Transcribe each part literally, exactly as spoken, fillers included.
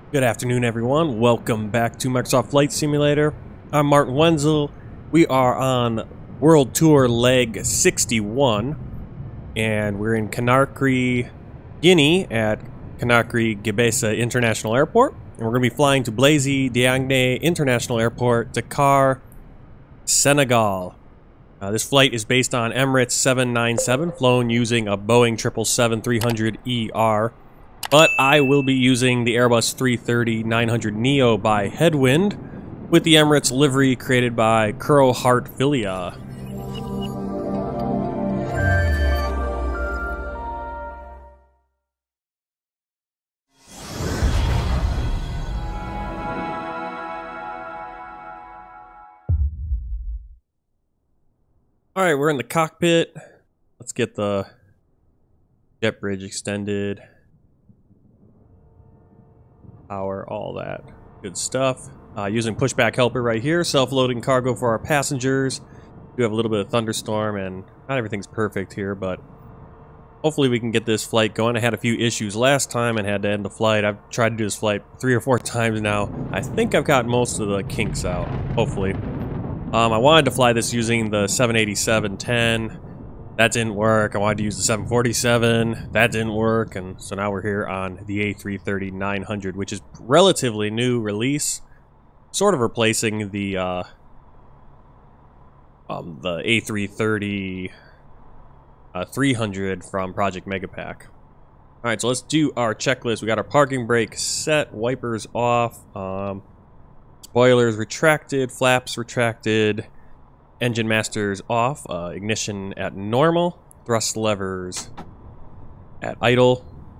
Good afternoon, everyone. Welcome back to Microsoft Flight Simulator. I'm Martin Wenzel. We are on World Tour Leg sixty-one, and we're in Conakry, Guinea at Conakry Gebesa International Airport. And we're going to be flying to Blaise Diagne International Airport, Dakar, Senegal. Uh, this flight is based on Emirates seven ninety-seven, flown using a Boeing triple seven three hundred E R. But I will be using the Airbus three thirty nine hundred neo by Headwind with the Emirates livery created by Kuro Hart Filia. Alright, we're in the cockpit. Let's get the jet bridge extended. Power, all that good stuff. Uh, using pushback helper right here, self-loading cargo for our passengers. We have a little bit of thunderstorm and not everything's perfect here, but hopefully we can get this flight going. I had a few issues last time and had to end the flight. I've tried to do this flight three or four times now. I think I've got most of the kinks out, hopefully. Um, I wanted to fly this using the seven eighty-seven ten. That didn't work. I wanted to use the seven forty-seven. That didn't work. And so now we're here on the A three thirty nine hundred, which is relatively new release. Sort of replacing the uh, um, the A three thirty three hundred from Project Megapack. Alright, so let's do our checklist. We got our parking brake set, wipers off, um, spoilers retracted, flaps retracted, engine masters off, uh, ignition at normal, thrust levers at idle,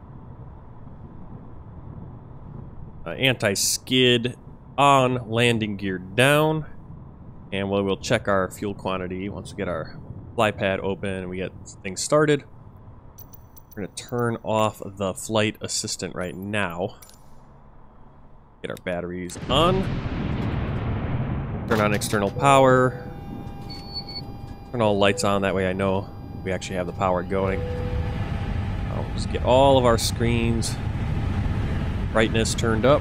uh, anti-skid on, landing gear down, and we'll, we'll check our fuel quantity once we get our fly pad open and we get things started. We're going to turn off the flight assistant right now. Get our batteries on. Turn on external power. Turn all the lights on, that way I know we actually have the power going. I'll just get all of our screens, brightness turned up.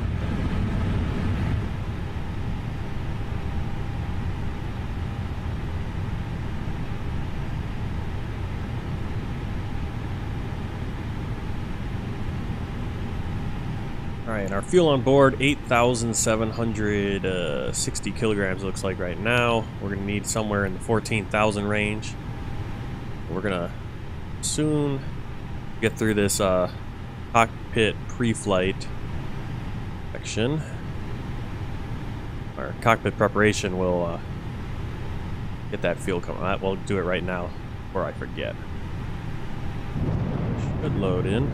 Alright, our fuel on board, eight thousand seven hundred sixty kilograms looks like right now. We're going to need somewhere in the fourteen thousand range. We're going to soon get through this uh, cockpit pre-flight section. Our cockpit preparation will uh, get that fuel coming. Uh, we'll do it right now before I forget. Should load in.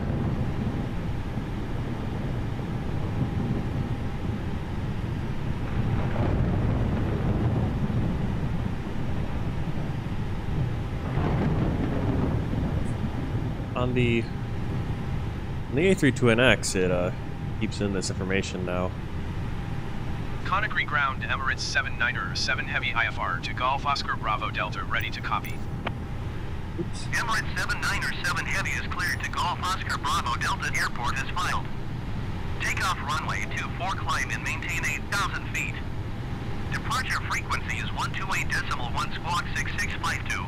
On the, on the A three twenty N X, it uh, keeps in this information now. Conakry ground, Emirates seven ninety-seven Heavy I F R to Golf Oscar Bravo Delta, ready to copy. Oops. Emirates seven ninety-seven Heavy is cleared to Golf Oscar Bravo Delta Airport as filed. Takeoff runway two four climb and maintain eight thousand feet. Departure frequency is one two eight decimal one squawk six six five two.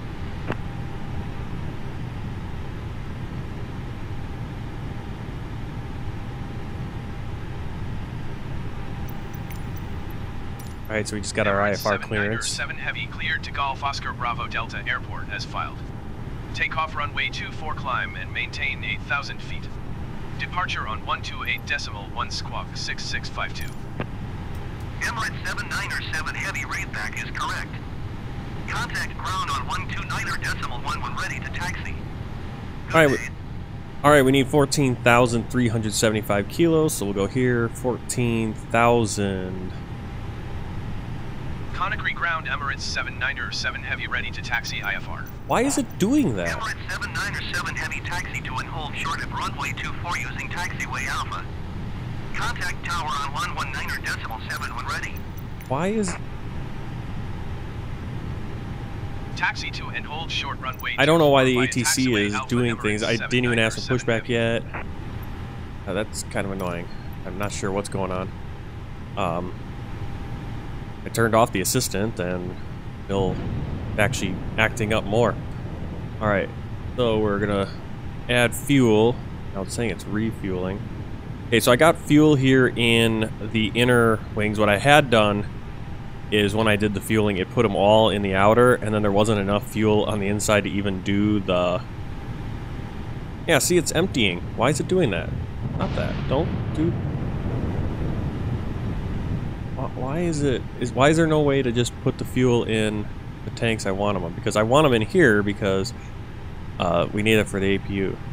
Alright, so we just got our I F R clearance. seven Heavy cleared to Golf Oscar Bravo Delta Airport as filed. Takeoff runway two four climb and maintain eight thousand feet. Departure on one two eight decimal one squawk six six five two. Emirates seven ninety-seven Heavy rateback is correct. Contact ground on one two nine decimal one when ready to taxi. Alright, Alright, we need fourteen thousand three hundred seventy-five kilos, so we'll go here, fourteen thousand. Conakry ground, Emirates seven ninety-seven Heavy ready to taxi I F R. Why is it doing that? Emirates seven ninety-seven Heavy taxi to and hold short at runway two four using taxiway Alpha. Contact tower on one one nine decimal seven when ready. Why is... Taxi to and hold short runway. I don't know why the A T C is doing things. I didn't even ask for pushback yet. Oh, that's kind of annoying. I'm not sure what's going on. Um, I turned off the assistant and still actually acting up more. Alright, so we're gonna add fuel. Now it's saying it's refueling. Okay, so I got fuel here in the inner wings. What I had done is when I did the fueling, it put them all in the outer, and then there wasn't enough fuel on the inside to even do the... Yeah, see, it's emptying. Why is it doing that? Not that. Don't do... Why is it... Is Why is there no way to just put the fuel in the tanks I want them in? Because I want them in here because uh, we need it for the A P U.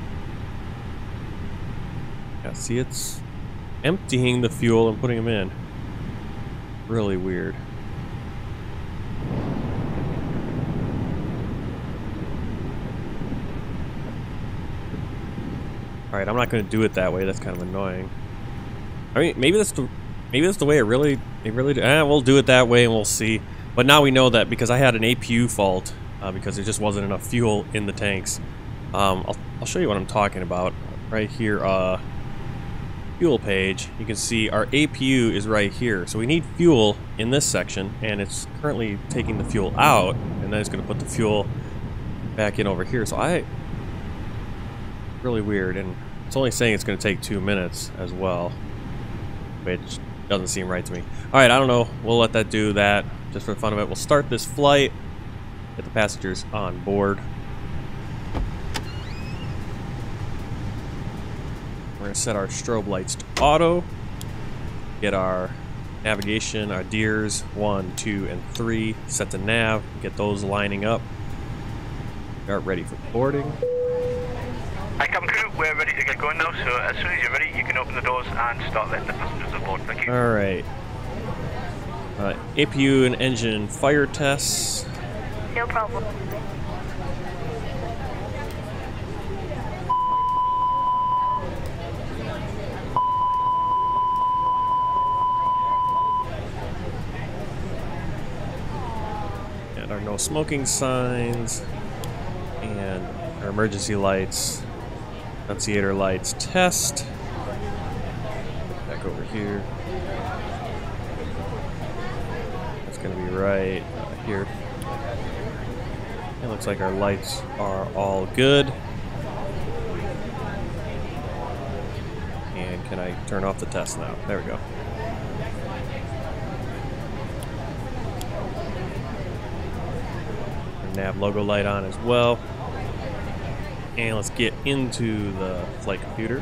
Yeah, see, it's emptying the fuel and putting them in. Really weird. Alright, I'm not going to do it that way. That's kind of annoying. I mean, maybe that's the maybe that's the way it really it really. Eh, we'll do it that way and we'll see. But now we know that because I had an A P U fault uh, because there just wasn't enough fuel in the tanks. Um, I'll I'll show you what I'm talking about right here. Uh, fuel page. You can see our A P U is right here. So we need fuel in this section, and it's currently taking the fuel out, and then it's going to put the fuel back in over here. So I really weird, and it's only saying it's going to take two minutes as well, which doesn't seem right to me. Alright, I don't know. We'll let that do that just for the fun of it. We'll start this flight, get the passengers on board. We're going to set our strobe lights to auto, get our navigation, our deers, one, two, and three, set to nav, get those lining up. We are ready for boarding. Hi, cabin crew, we're ready to get going now, so as soon as you're ready, you can open the doors and start letting the passengers aboard. Thank you. Alright. Uh, A P U and engine fire tests. No problem. And our no smoking signs. And our emergency lights. Annunciator lights test. Back over here. That's going to be right uh, here. It looks like our lights are all good. And can I turn off the test now? There we go. Our nav logo light on as well. And let's get into the flight computer.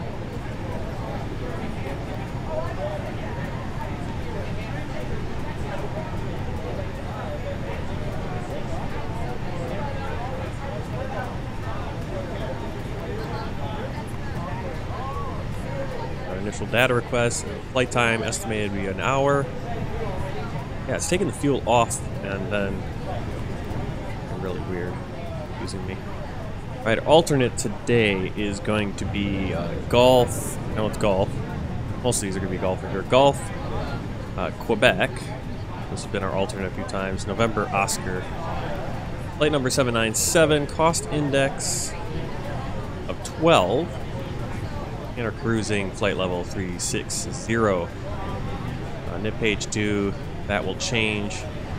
Our initial data request, flight time estimated to be an hour. Yeah, it's taking the fuel off and then really weird, confusing me. Alright, alternate today is going to be uh, Golf. No, it's Golf. Most of these are going to be Golf for sure. Golf, uh, Quebec. This has been our alternate a few times. November, Oscar. Flight number seven nine seven. Cost index of twelve. And our cruising flight level three six zero. Uh, N I P page two. That will change.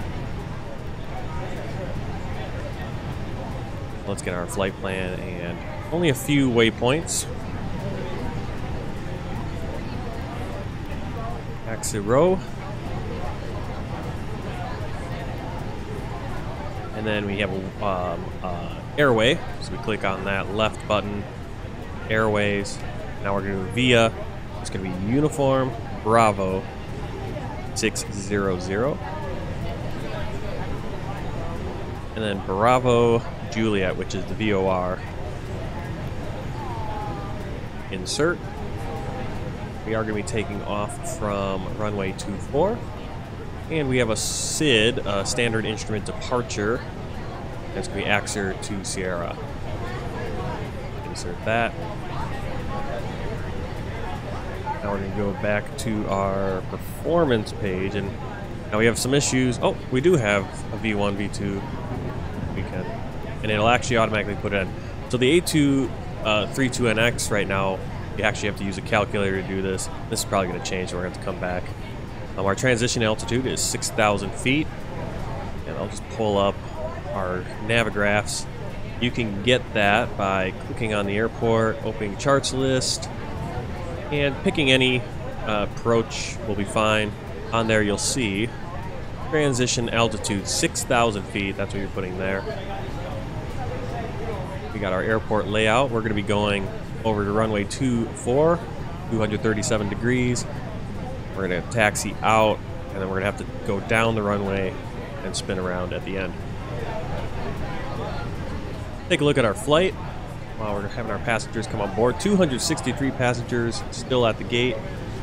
Let's get our flight plan and only a few waypoints. Taxi row. And then we have a um, uh, airway. So we click on that left button, airways. Now we're going to do via. It's going to be uniform Bravo six zero zero. And then Bravo Juliet, which is the V O R. Insert. We are going to be taking off from runway two four. And we have a S I D, a standard instrument departure. That's going to be Axer to Sierra. Insert that. Now we're going to go back to our performance page, and now we have some issues. Oh, we do have a V one, V two. We can, and it'll actually automatically put it in. So the A two thirty-two N X right now You actually have to use a calculator to do this. This is probably going to change, so we're going to have to come back. Um, our transition altitude is six thousand feet. And I'll just pull up our navigraphs. You can get that by clicking on the airport, opening charts list, and picking any uh, approach will be fine. On there you'll see transition altitude six thousand feet. That's what you're putting there. We got our airport layout. We're going to be going over to runway two four, two hundred thirty-seven degrees. We're going to taxi out, and then we're going to have to go down the runway and spin around at the end. Take a look at our flight while we're having our passengers come on board. two hundred sixty-three passengers still at the gate.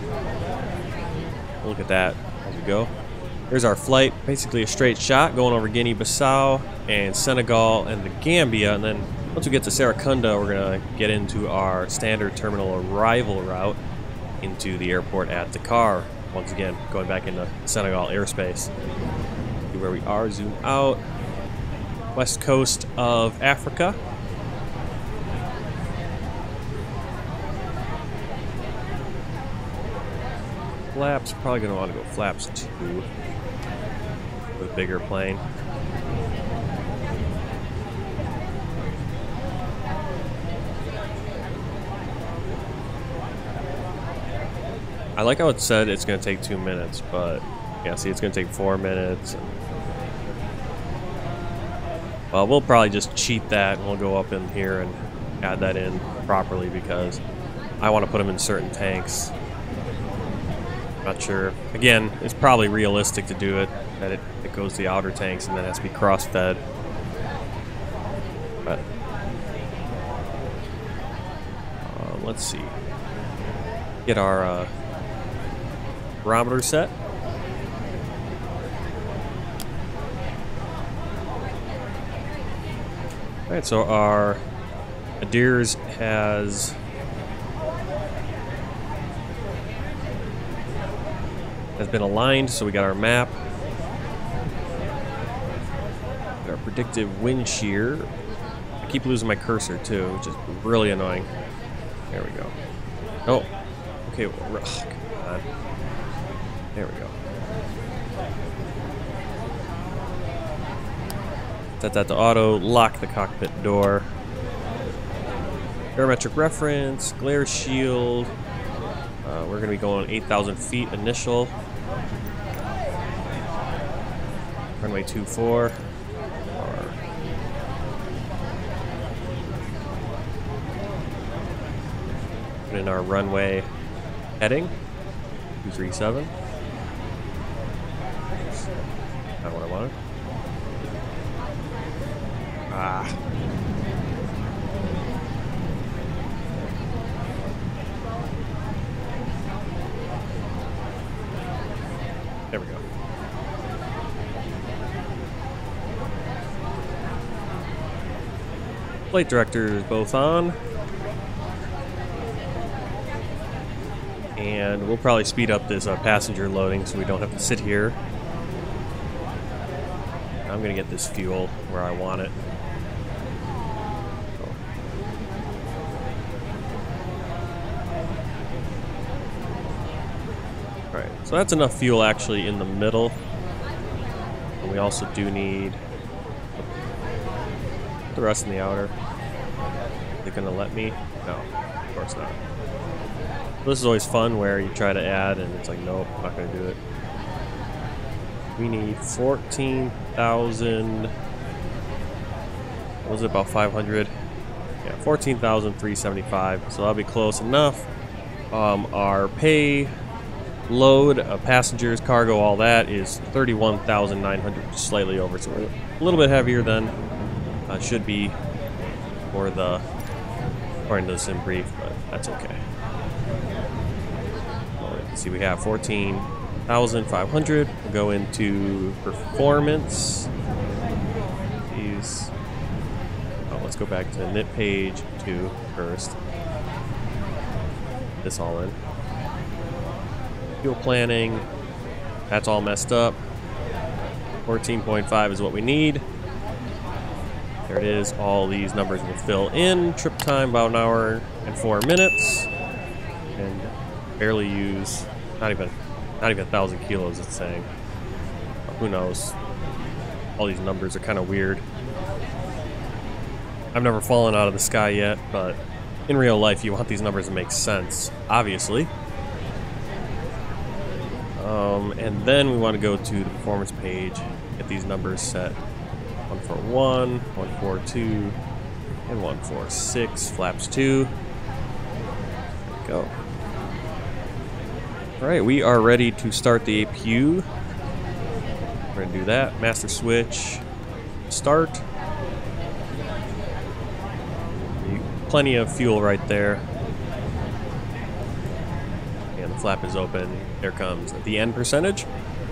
Look at that as we go. There's our flight, basically a straight shot going over Guinea-Bissau and Senegal and the Gambia, and then once we get to Serekunda, we're gonna get into our standard terminal arrival route into the airport at Dakar. Once again, going back into Senegal airspace. See where we are, zoom out. West coast of Africa. Flaps, probably gonna want to go flaps two. With a bigger plane. I like how it said it's going to take two minutes, but yeah, see, it's going to take four minutes. Well, we'll probably just cheat that, and we'll go up in here and add that in properly because I want to put them in certain tanks. Not sure. Again, it's probably realistic to do it, that it, it goes to the outer tanks and then has to be cross-fed. But uh, let's see. Get our uh, barometer set. Alright, so our Adirs has has been aligned, so we got our map. Got our predictive wind shear. I keep losing my cursor too, which is really annoying. There we go. Oh, okay. Oh, come on. There we go. Set that to auto. Lock the cockpit door. Barometric reference. Glare shield. Uh, we're going to be going eight thousand feet initial. Runway two four. Put in our runway heading. two three seven. Not what I wanted. Ah. There we go. Flight directors both on. And we'll probably speed up this uh, passenger loading so we don't have to sit here. I'm gonna get this fuel where I want it. Alright, so that's enough fuel actually in the middle. And we also do need the rest in the outer. Are they gonna let me? No, of course not. This is always fun where you try to add and it's like, nope, I'm not gonna do it. We need fourteen thousand. What was it, about five hundred? Yeah, fourteen thousand three hundred seventy-five. So that'll be close enough. Um, our pay, load, uh, passengers, cargo, all that is thirty-one thousand nine hundred, slightly over. So we're a little bit heavier than uh, should be for the, according to the sim brief, but that's okay. See, we have fourteen thousand five hundred. We'll go into performance. These. Oh, let's go back to knit page two first. This all in. Fuel planning. That's all messed up. fourteen point five is what we need. There it is. All these numbers will fill in. Trip time about an hour and four minutes. and barely use not even not even a thousand kilos. It's saying. Who knows? All these numbers are kind of weird. I've never fallen out of the sky yet, but in real life, you want these numbers to make sense, obviously. Um, and then we want to go to the performance page, get these numbers set. one four one, one four two, and one four six, flaps two. There we go. Alright, we are ready to start the A P U. We're going to do that. Master switch. Start. Plenty of fuel right there. And the flap is open. There comes the end percentage.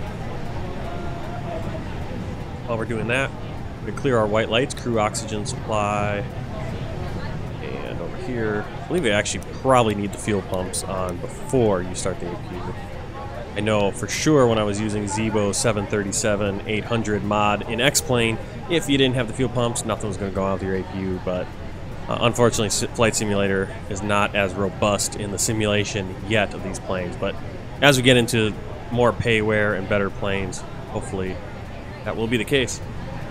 While we're doing that, we're going to clear our white lights, crew oxygen supply. And over here, I believe we actually probably need the fuel pumps on before you start the A P U. I know for sure when I was using Zibo seven thirty-seven eight hundred mod in X-Plane, if you didn't have the fuel pumps, nothing was going to go on with your A P U, but uh, unfortunately Flight Simulator is not as robust in the simulation yet of these planes, but as we get into more payware and better planes, hopefully that will be the case.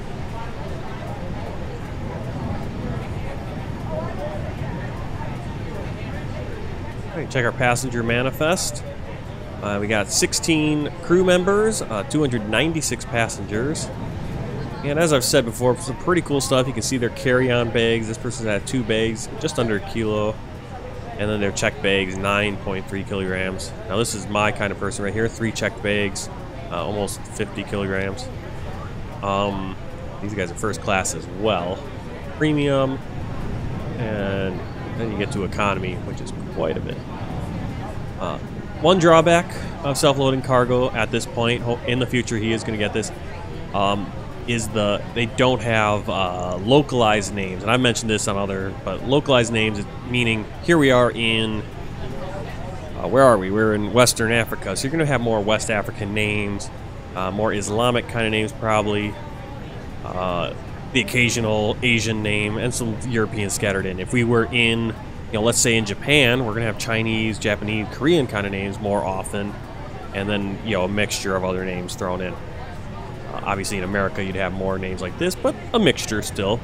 Alright, check our passenger manifest. Uh, we got sixteen crew members, uh, two hundred ninety-six passengers. And as I've said before, some pretty cool stuff. You can see their carry-on bags. This person had two bags, just under a kilo. And then their checked bags, nine point three kilograms. Now this is my kind of person right here. Three checked bags, uh, almost fifty kilograms. Um, these guys are first class as well. Premium. And then you get to economy, which is quite a bit. Uh, One drawback of self-loading cargo at this point, in the future he is going to get this, um, is the they don't have uh, localized names. And I mentioned this on other, but localized names, meaning here we are in, uh, where are we? We're in Western Africa, so you're going to have more West African names, uh, more Islamic kind of names probably, uh, the occasional Asian name, and some European scattered in. If we were in, you know, let's say in Japan, we're going to have Chinese, Japanese, Korean kind of names more often, and then, you know, a mixture of other names thrown in. Uh, obviously in America you'd have more names like this, but a mixture still.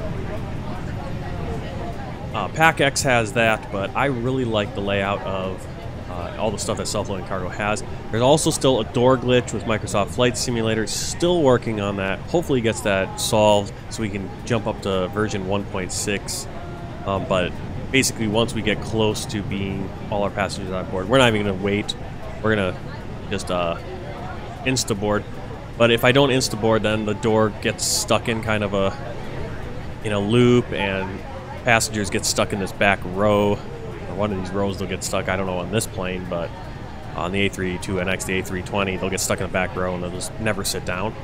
Uh, PackX has that, but I really like the layout of uh, all the stuff that self-loading cargo has. There's also still a door glitch with Microsoft Flight Simulator, still working on that. Hopefully gets that solved so we can jump up to version one point six, um, but basically, once we get close to being all our passengers on board, we're not even going to wait. We're going to just uh, insta-board. But if I don't insta-board, then the door gets stuck in kind of a in a loop, and passengers get stuck in this back row. Or one of these rows they'll get stuck. I don't know on this plane, but on the A three thirty-two N X, the A three twenty, they'll get stuck in the back row and they'll just never sit down.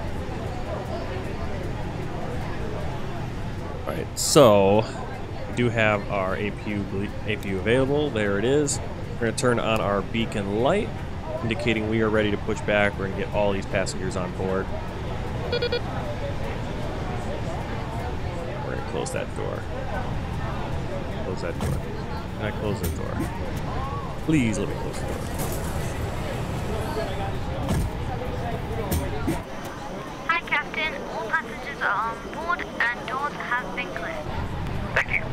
All right, so we do have our A P U, A P U available. There it is. We're going to turn on our beacon light, indicating we are ready to push back. We're going to get all these passengers on board. We're going to close that door. Close that door. Can I close that door? Please let me close the door. Hi, Captain. All passengers are on board and doors have been cleared. Thank you.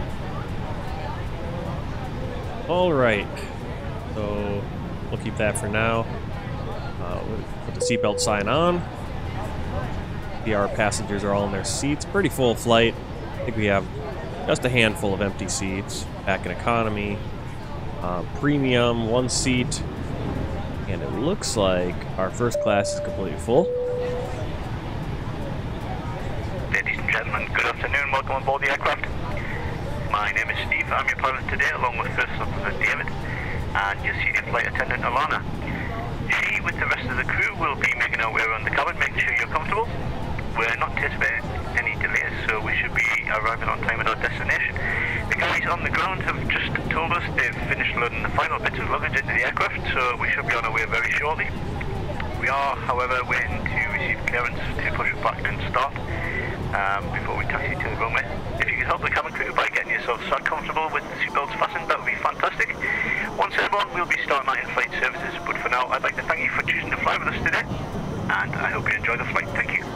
All right. So we'll keep that for now. Uh, we'll put the seatbelt sign on. See, our passengers are all in their seats. Pretty full flight. I think we have just a handful of empty seats. Back in economy. Uh, premium, one seat. And it looks like our first class is completely full. Ladies and gentlemen, good afternoon. Welcome on board the aircraft. My name is Steve. I'm your pilot today, along with First Officer David and your senior flight attendant Alana. She, with the rest of the crew, will be making our way around the cabin, making sure you're comfortable. We're not anticipating any delays, so we should be arriving on time at our destination. The guys on the ground have just told us they've finished loading the final bits of luggage into the aircraft, so we should be on our way very shortly. We are, however, waiting to receive clearance to push back and start um, before we taxi to the runway. If you could help the cabin crew by getting yourself sat comfortable with the seatbelts fastened, that would be fantastic. for now, I'd like to thank you for choosing to fly with us today, and I hope you enjoy the flight. Thank you.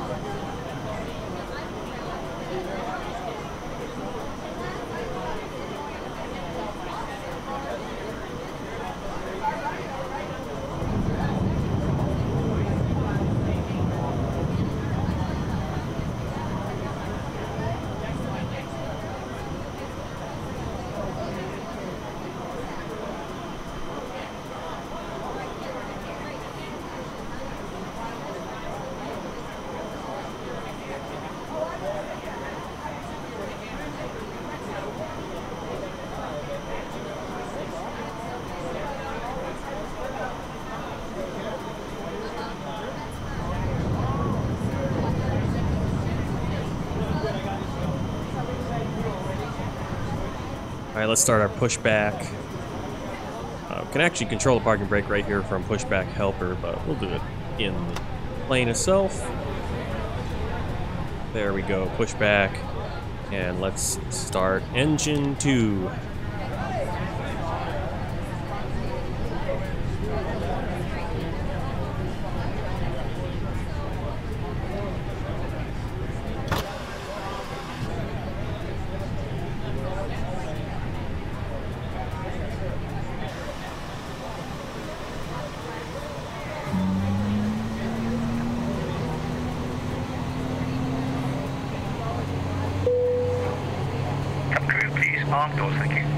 Alright, let's start our pushback. Uh, we can actually control the parking brake right here from pushback helper, but we'll do it in the plane itself. There we go, pushback. And let's start engine two. Arm doors, thank you.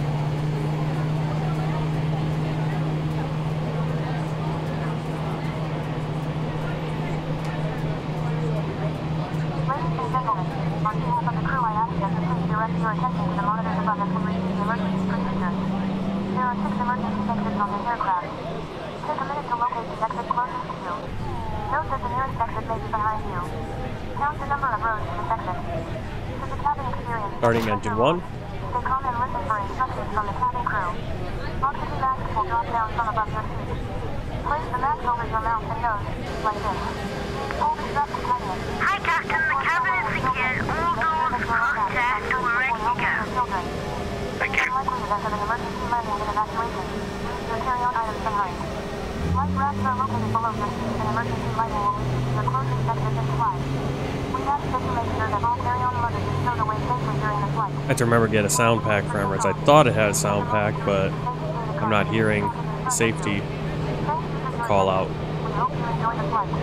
Ladies and gentlemen, on behalf of the crew, I ask you to please direct your attention to the monitors above us when reading the emergency procedures. There are six emergency exits on this aircraft. Take a minute to locate the exit closest to you. Note that the nearest exit may be behind you. Count the number of rows to this exit. Should the cabin experience... Starting engine one. Stay calm and listen for instructions from the cabin crew. Oxygen masks will drop down from above your seat. Place the mask over your mouth and nose, like this. Hold the strap tightly. Hi, Captain. The cabin is secured. All doors contact. We're ready to go. Thank you. Unlikely event of an emergency landing and evacuation. Leave your carry-on items behind. Life rafts are located below your seat and emergency lighting will lead you to your closest exit in flight. We ask that you make sure that all carry-on luggage is stowed away safely during the flight. I have to remember to get a sound pack for Emirates. I thought it had a sound pack, but I'm not hearing the safety call out. We hope you enjoy the flight.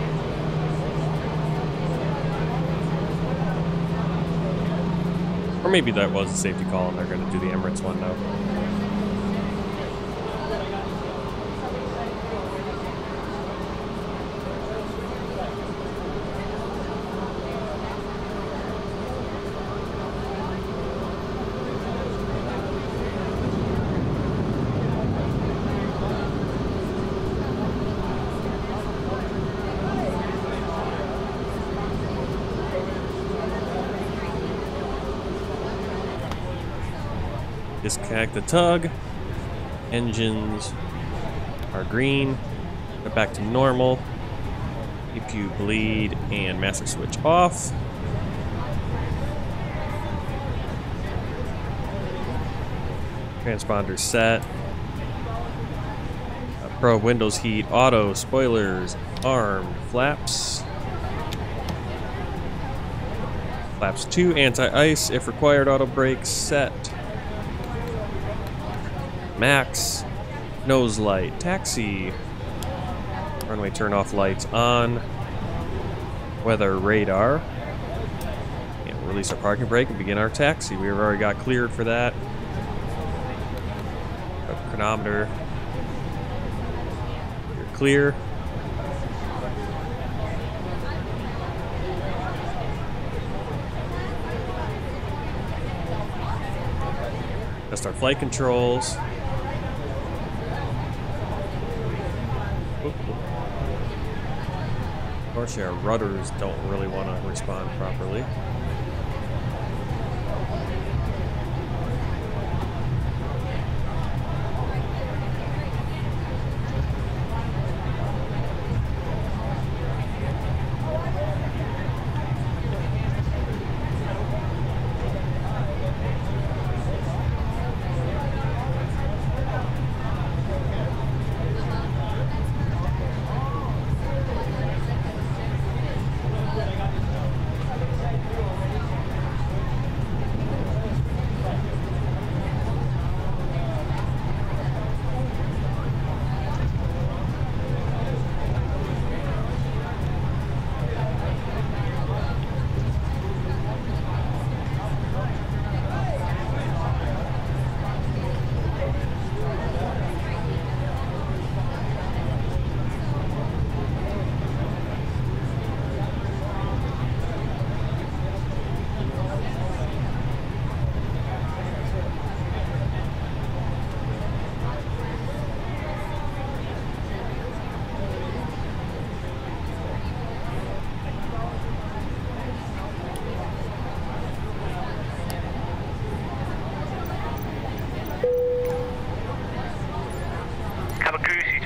Or maybe that was a safety call and they're going to do the Emirates one now. Disconnect the tug. Engines are green. They're back to normal. If you bleed and master switch off. Transponder set. Uh, probe windows heat, auto, spoilers, armed, flaps. Flaps two, anti-ice, if required, auto brake set. Max, nose light, taxi, runway turn off lights on, weather radar, and we'll release our parking brake and begin our taxi. We've already got cleared for that. Got the chronometer. You're clear. Test our flight controls. Of course, our rudders don't really want to respond properly.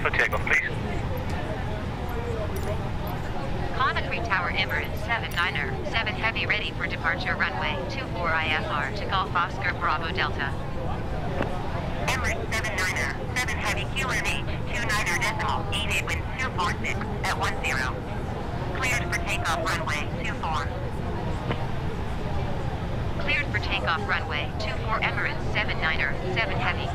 for takeoff, please. Conakry Tower Emirates seven niner seven Heavy ready for departure runway two four I F R to Golf Oscar Bravo Delta. Emirates seven niner seven Heavy Q N H two niner decimal eight eight wind two four six at one zero. Cleared for takeoff runway two four. Cleared for takeoff runway two four Emirates seven niner seven Heavy.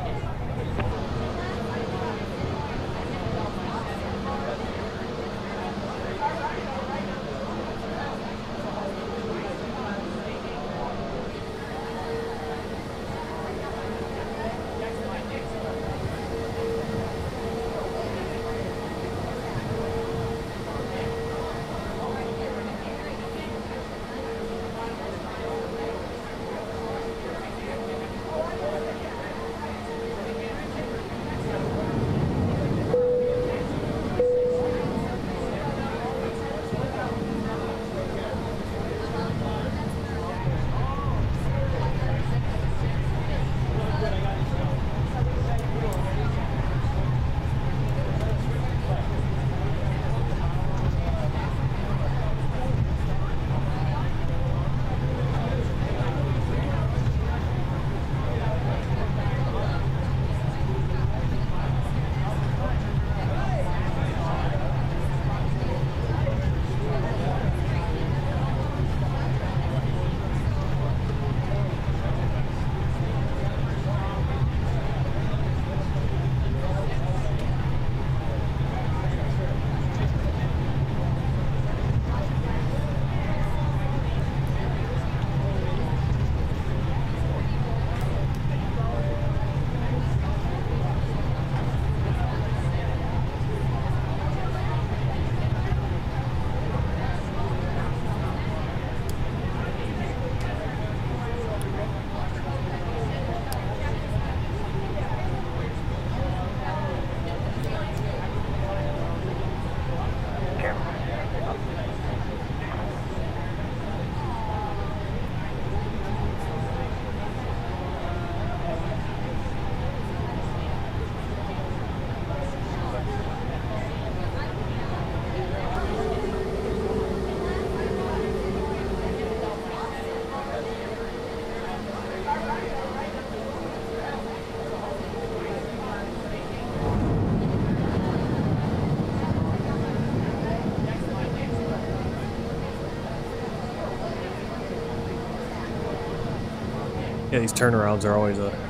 Yeah, these turnarounds are always a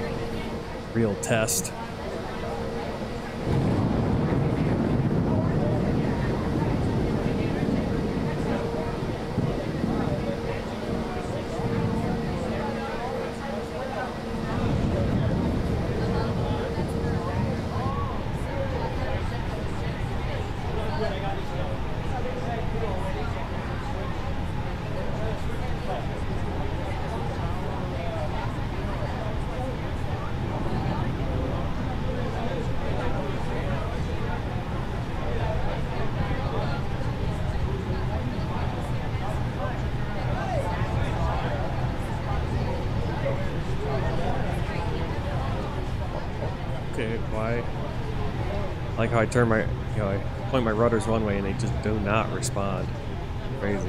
real test. Okay, why? I like how I turn my, you know, I point my rudders one way and they just do not respond. Crazy.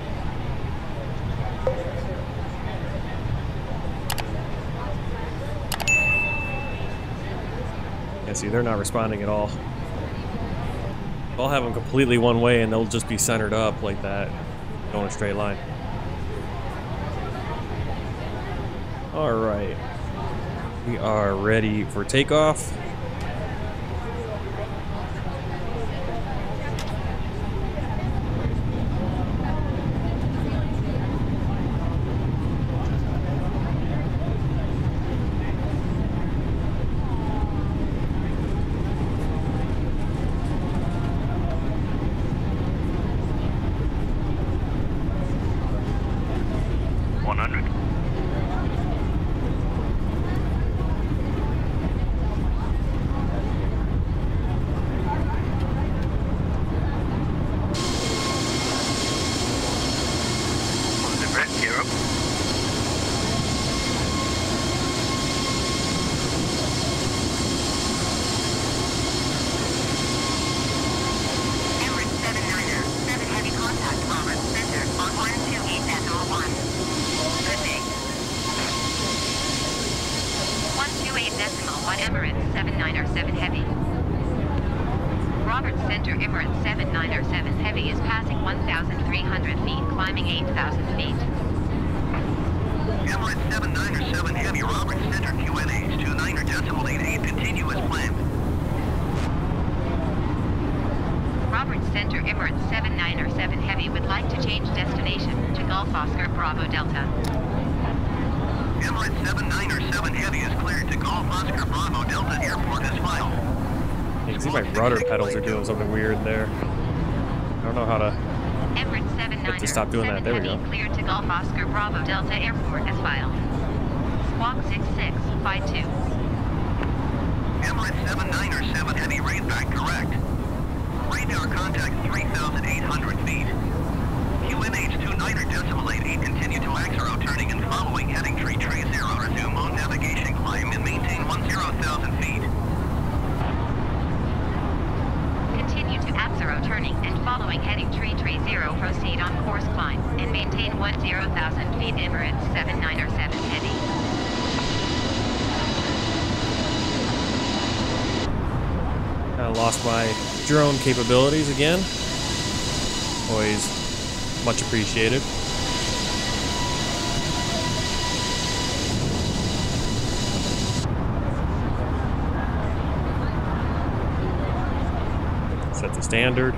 Yeah, see, they're not responding at all. I'll have them completely one way and they'll just be centered up like that, going a straight line. All right. We are ready for takeoff. one hundred. Emirates seven nine seven Heavy. Roberts Center Emirates seven nine seven Heavy is passing one thousand three hundred feet, climbing eight thousand feet. Emirates seven nine seven Heavy, Roberts Center Q N H two nine decimal eight eight, continue as planned. Roberts Center Emirates seven nine seven Heavy would like to change destination to Golf Oscar Bravo Delta. Emirates seven nine seven Heavy is cleared to Golf Oscar Bravo Delta Airport as filed. You can see my rudder pedals are doing something weird there. I don't know how to Emirates seven nine to stop doing that. There we go. Cleared to Golf Oscar Bravo Delta Airport as filed. Squawk six six five two. Emirates seven nine seven Heavy, rate back correct. Radar contact three thousand eight hundred feet. Q N H two nine decimal eight eight, continue to Axero, turning and following heading tree three zero, resume on navigation climb and maintain one zero thousand feet. Continue to Axero, turning and following heading tree three zero, proceed on course climb and maintain one zero thousand feet. Emirates seven nine seven Heavy. I lost my drone capabilities again. Always much appreciated. Set the standard.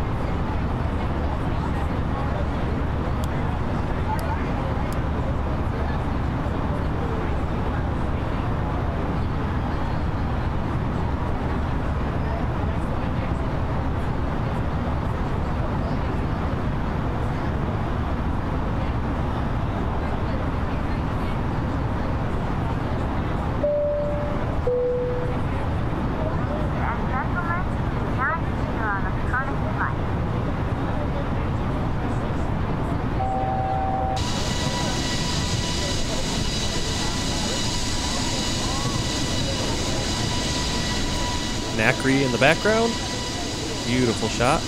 Conakry in the background. Beautiful shot.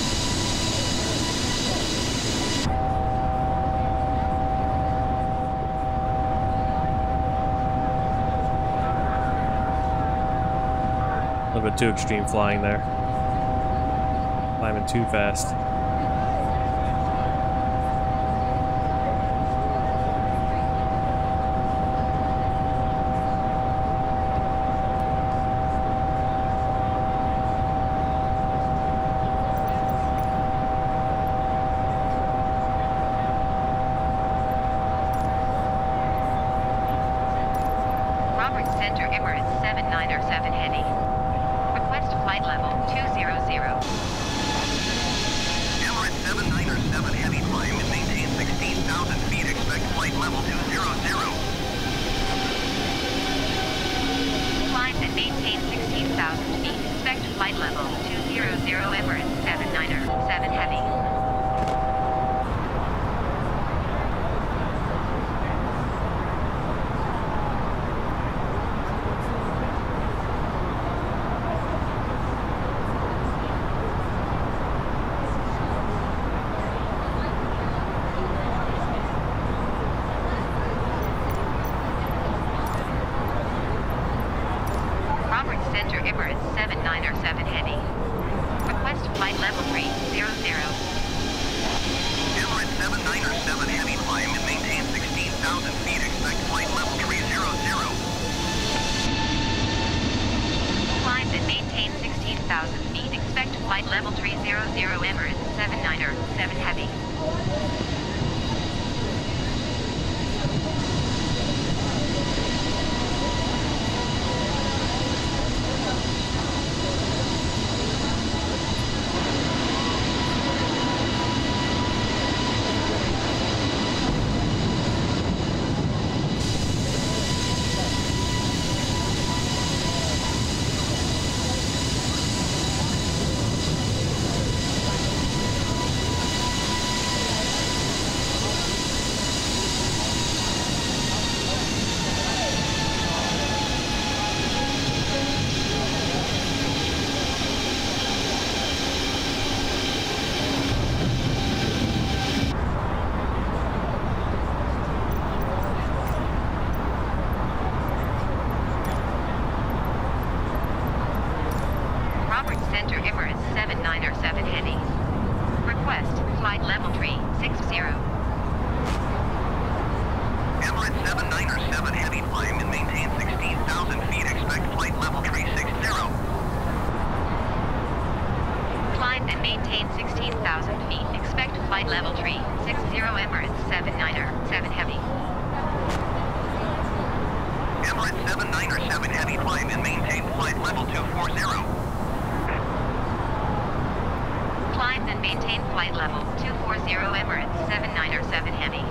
A little bit too extreme flying there. Climbing too fast. enter Emirates seven nine seven Heavy. Request flight level three six zero. Emirates seven nine seven Heavy, climb and maintain sixteen thousand feet. Expect flight level three six zero. Climb and maintain sixteen thousand feet. Expect flight level three six zero Emirates seven nine seven Heavy. Emirates seven nine seven Heavy, climb and maintain flight level two four zero. Climb and maintain flight level two four zero Emirates seven nine seven Heavy.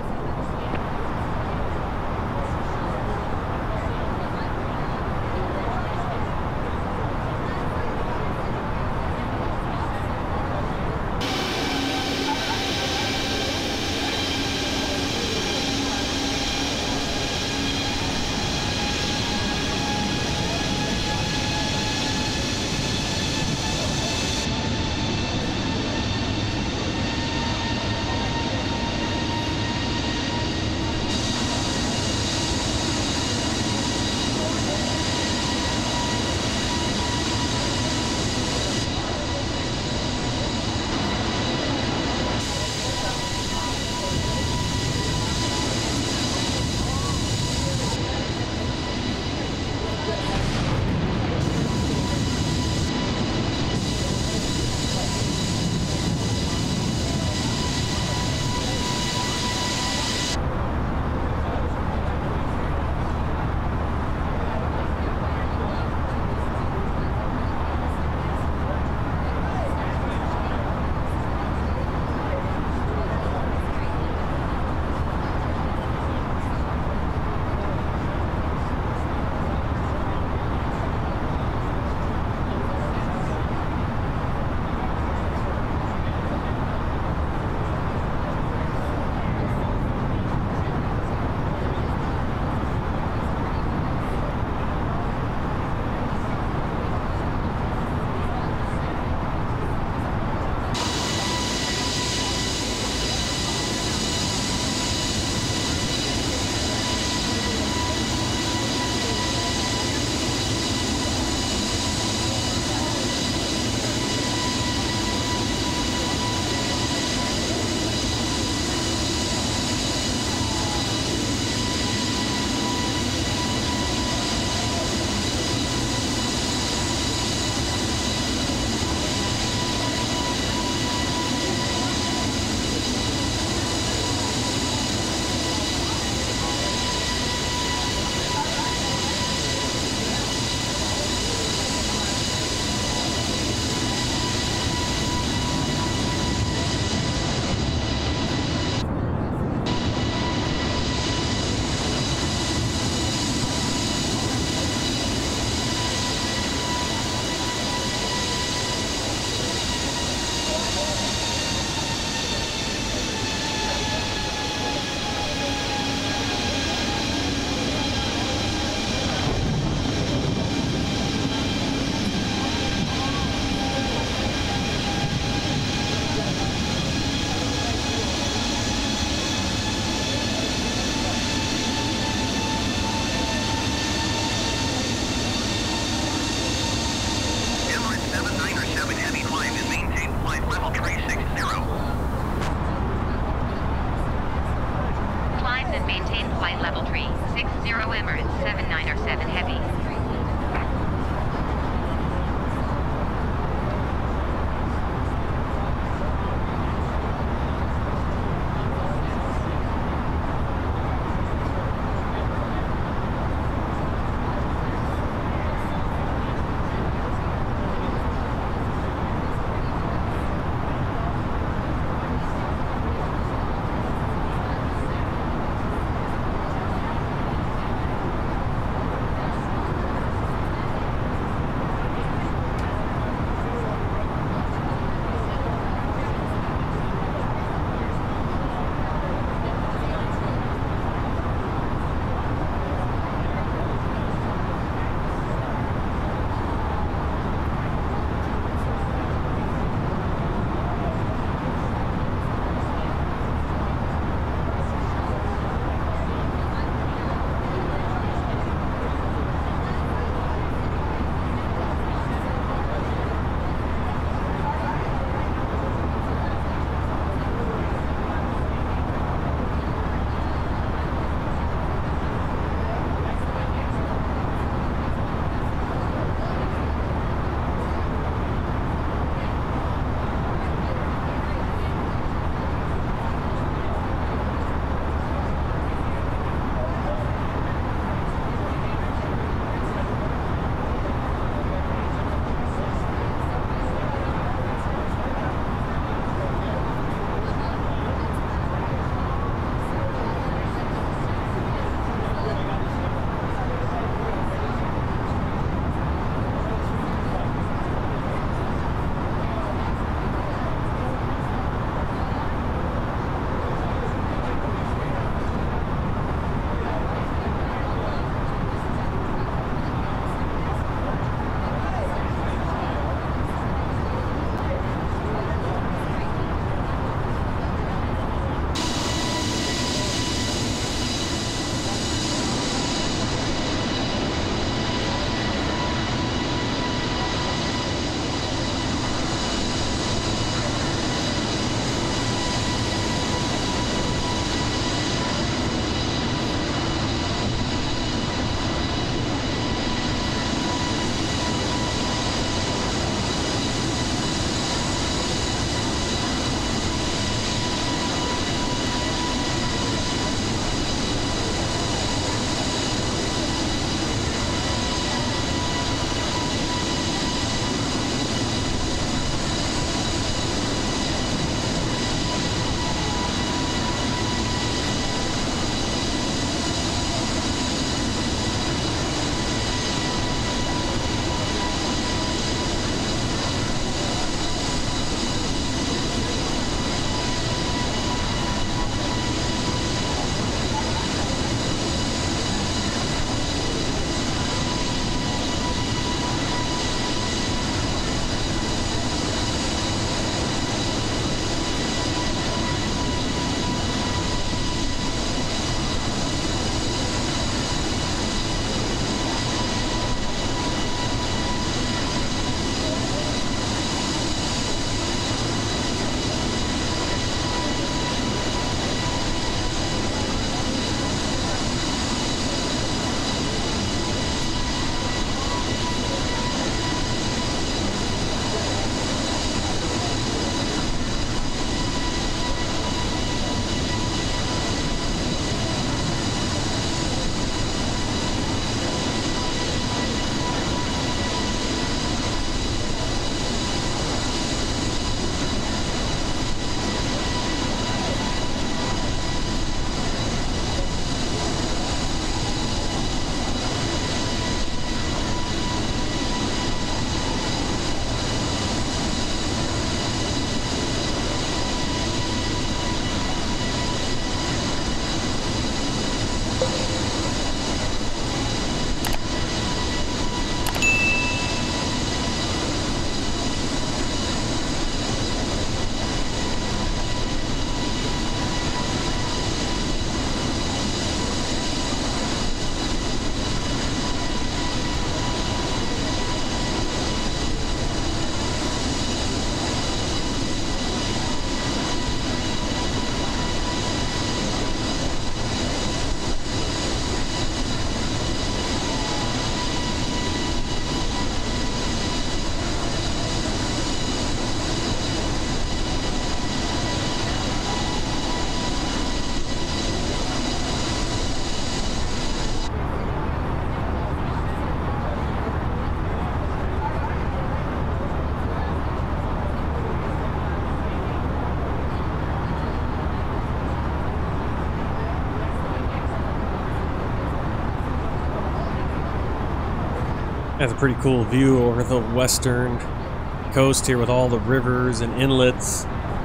That's a pretty cool view over the western coast here with all the rivers and inlets.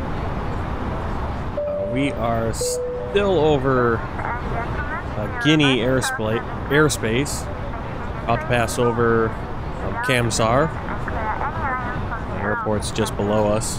Uh, we are still over uh, Guinea airspace, airspace. About to pass over um, Kamsar. The airport's just below us.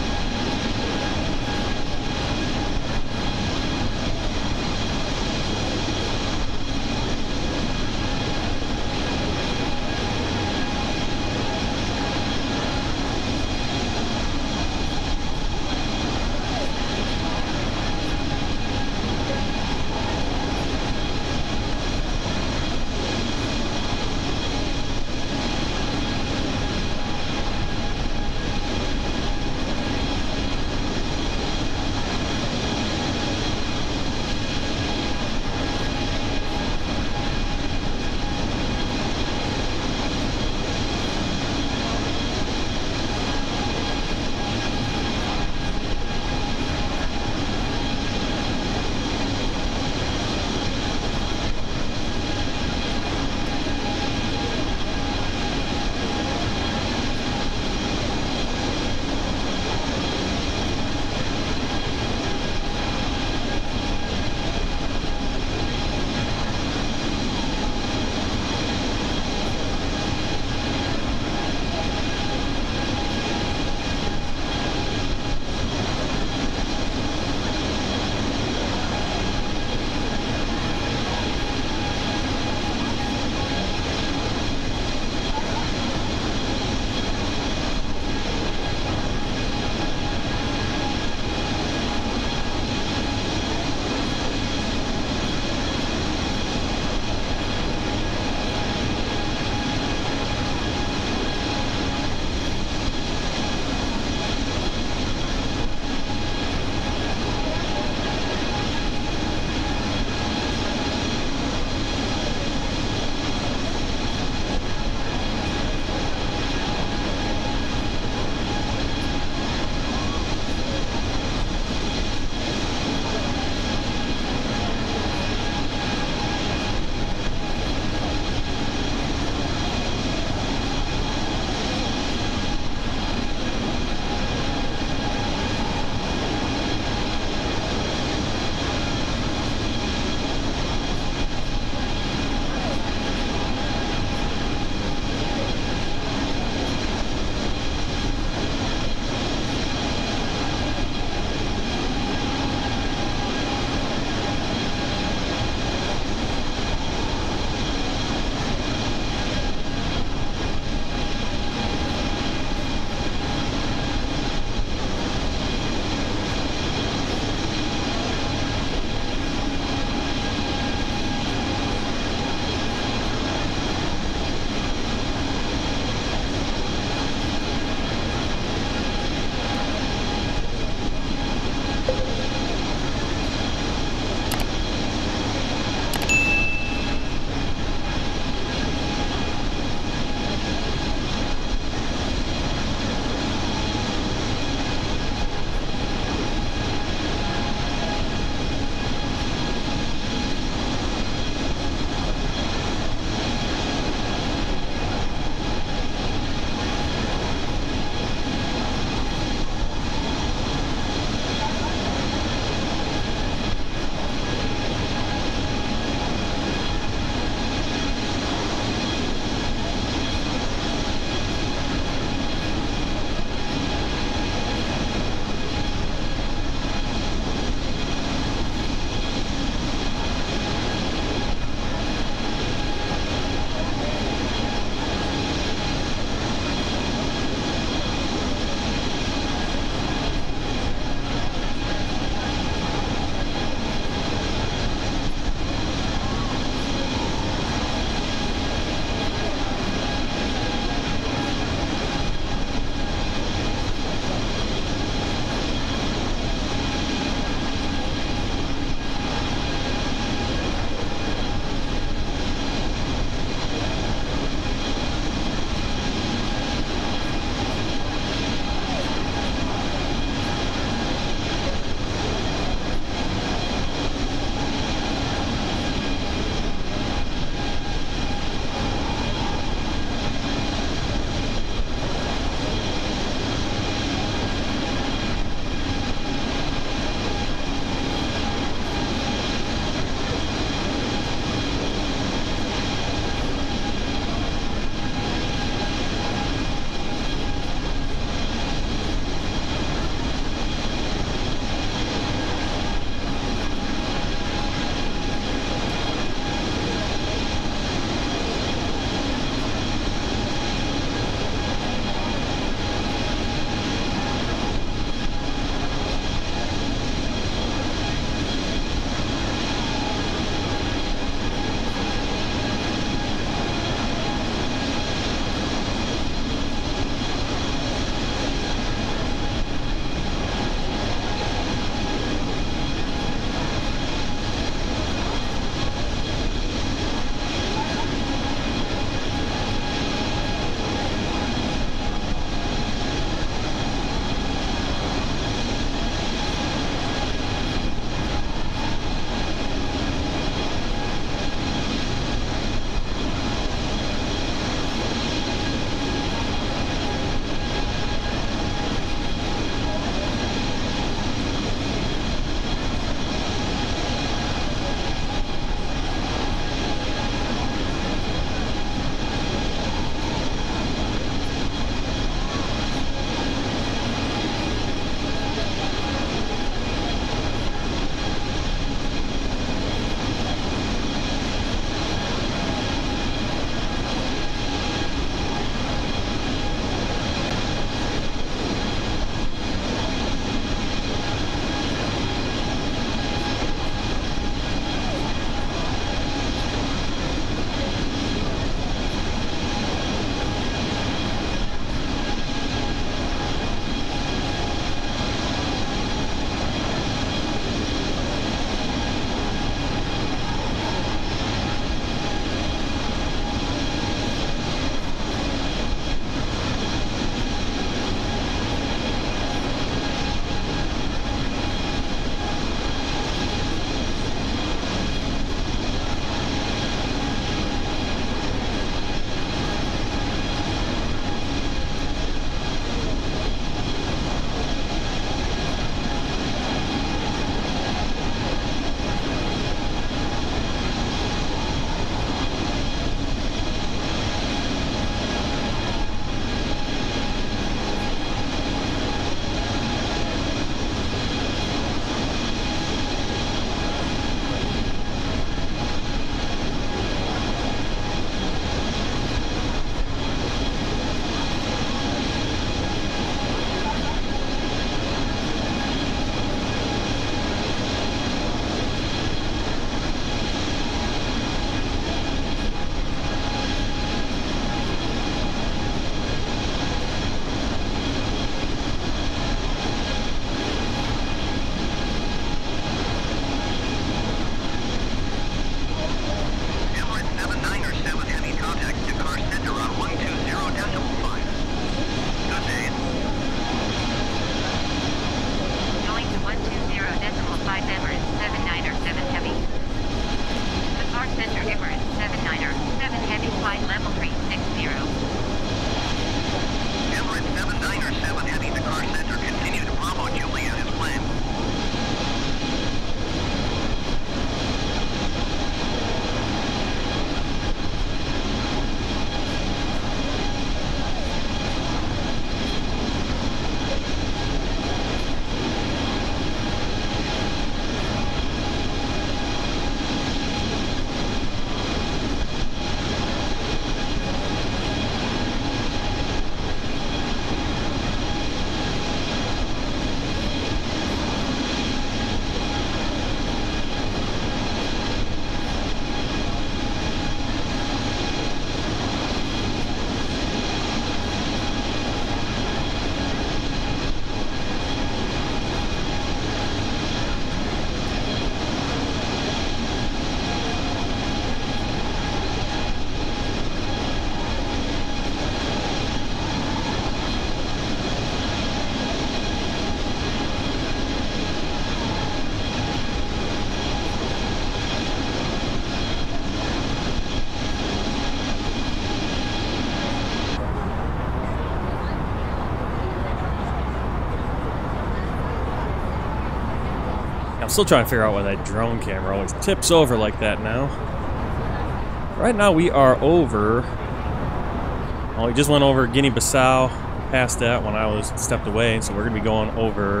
I'm still trying to figure out why that drone camera always tips over like that now. Right now we are over... Well, we just went over Guinea-Bissau, past that when I was stepped away, so we're going to be going over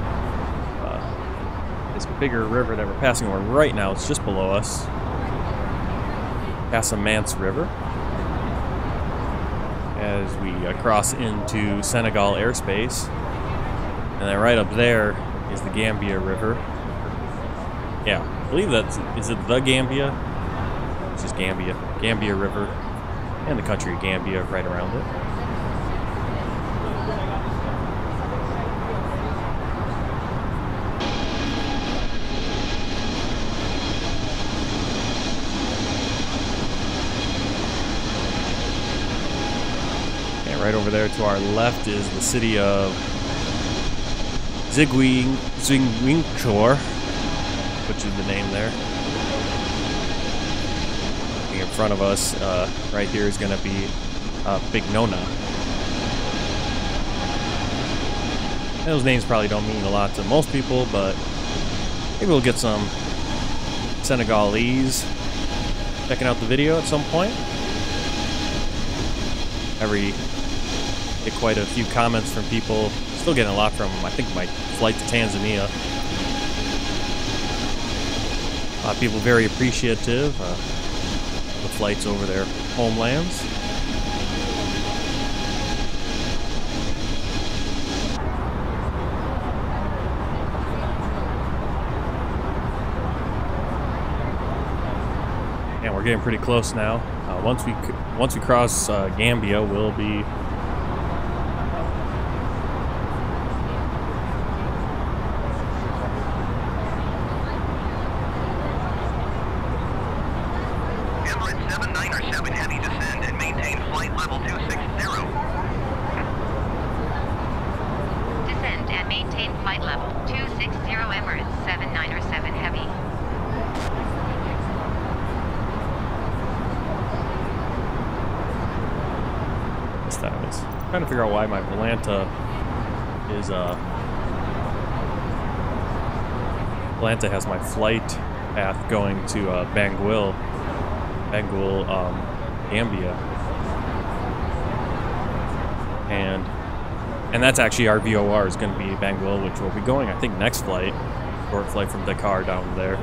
uh, this bigger river that we're passing over right now. It's just below us. Past the Mance River. As we uh, cross into Senegal airspace. And then right up there is the Gambia River. Yeah, I believe that's... Is it the Gambia? It's just Gambia. Gambia River. And the country of Gambia right around it. And right over there to our left is the city of Zigwing, Zigwingchor, which is the name there. In front of us, uh, right here is going to be uh, Big Nona. Those names probably don't mean a lot to most people, but maybe we'll get some Senegalese checking out the video at some point. Every get quite a few comments from people. Still getting a lot from, I think, my flight to Tanzania. A lot of people very appreciative. Uh, the flights over their homelands. And we're getting pretty close now. Uh, once we once we cross uh, Gambia, we'll be trying to figure out why my Volanta is, uh... Volanta has my flight path going to, uh, Banguil. Banguil, um, Gambia. And... And that's actually our V O R is going to be Banguil, which will be going, I think, next flight. Short flight from Dakar down there.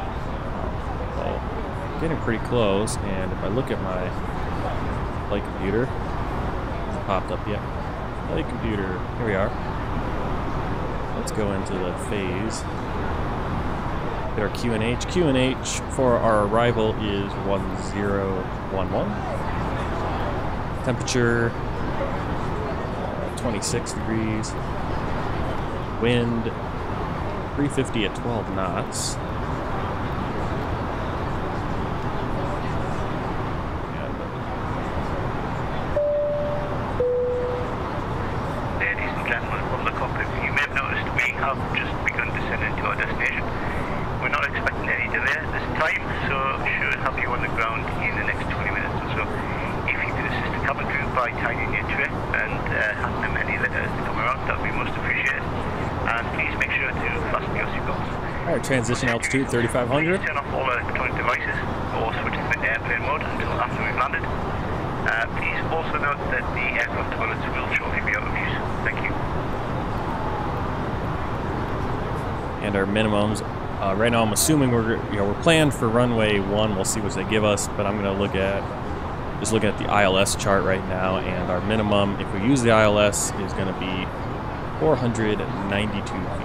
So, getting pretty close, and if I look at my flight computer... popped up yet. Flight computer. Here we are. Let's go into the phase. Get our Q N H. Q N H for our arrival is one zero one one. Temperature uh, twenty-six degrees. Wind three fifty at twelve knots. Transition altitude thirty-five hundred. Turn off all electronic devices or switch to airplane mode until after we've landed. Uh, please also note that the aircraft toilets will shortly be out of use. Thank you. And our minimums. Uh, right now, I'm assuming we're you know we're planned for runway one. We'll see what they give us, but I'm going to look at just looking at the I L S chart right now, and our minimum, if we use the I L S, is going to be four hundred ninety-two feet.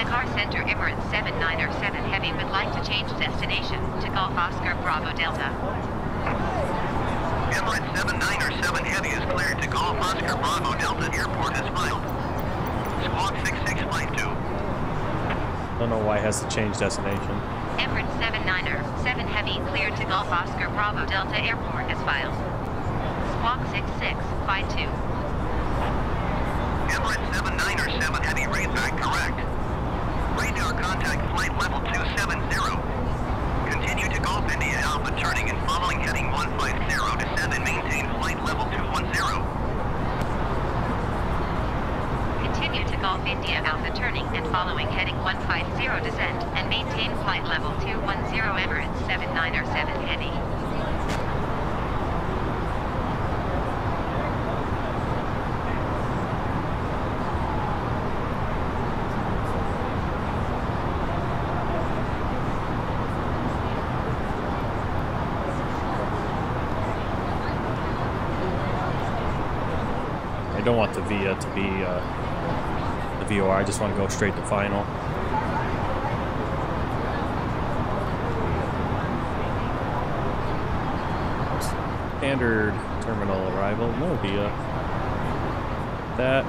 Dakar Center Emirates seven nine seven Heavy would like to change destination to Golf Oscar Bravo Delta. Emirates seven nine seven Heavy is cleared to Golf Oscar Bravo Delta Airport as filed. Squawk six six five two. Don't know why it has to change destination. Emirates seven nine seven Heavy cleared to Golf Oscar Bravo Delta Airport as filed. Squawk six six five two. Emirates seven nine seven Heavy read back correct. Radar contact flight level two seven zero. Continue to Golf India Alpha turning and following heading one five zero. Descend and maintain flight level two one zero. Continue to Golf India Alpha turning and following heading one five zero descend and maintain flight level two one zero Emirates seven nine seven Heavy. I don't want the V I A to be uh, the V O R. I just want to go straight to final. Standard terminal arrival. No V I A. That.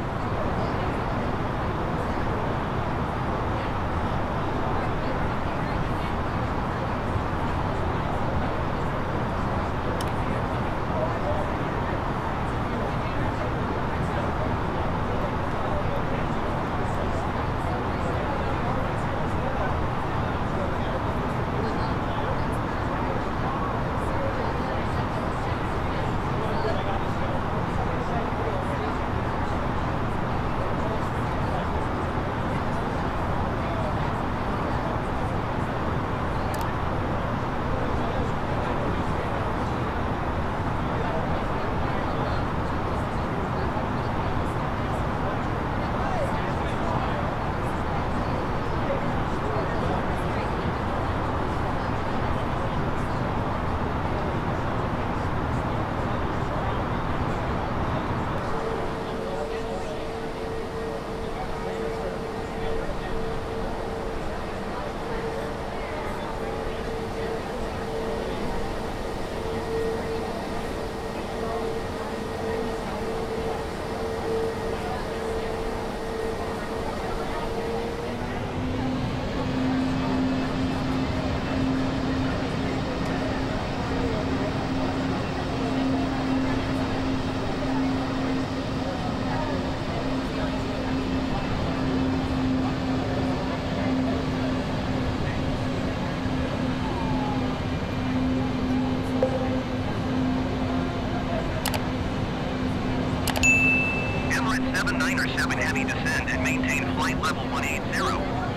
seven nine seven Heavy descend and maintain flight level one eight zero.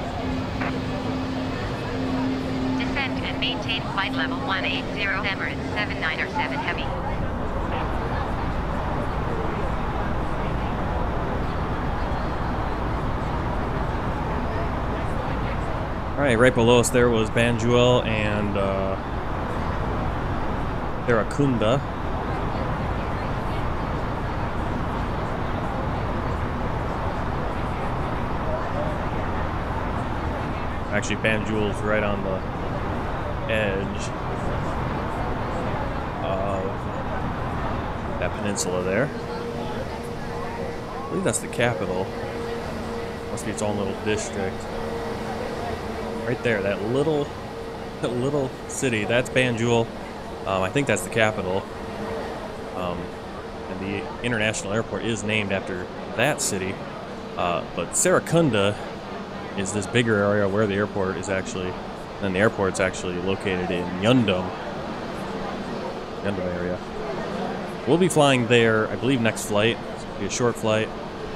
Descend and maintain flight level one eight zero Emirates seven nine seven Heavy. Alright, right below us there was Banjul and uh, Serekunda. Actually, Banjul's right on the edge of that peninsula there. I believe that's the capital. Must be its own little district. Right there, that little, that little city, that's Banjul. Um, I think that's the capital. Um, and the international airport is named after that city. Uh, but Serekunda is this bigger area where the airport is actually, and the airport's actually located in Yundum. Yundum area. We'll be flying there, I believe, next flight. It'll be a short flight.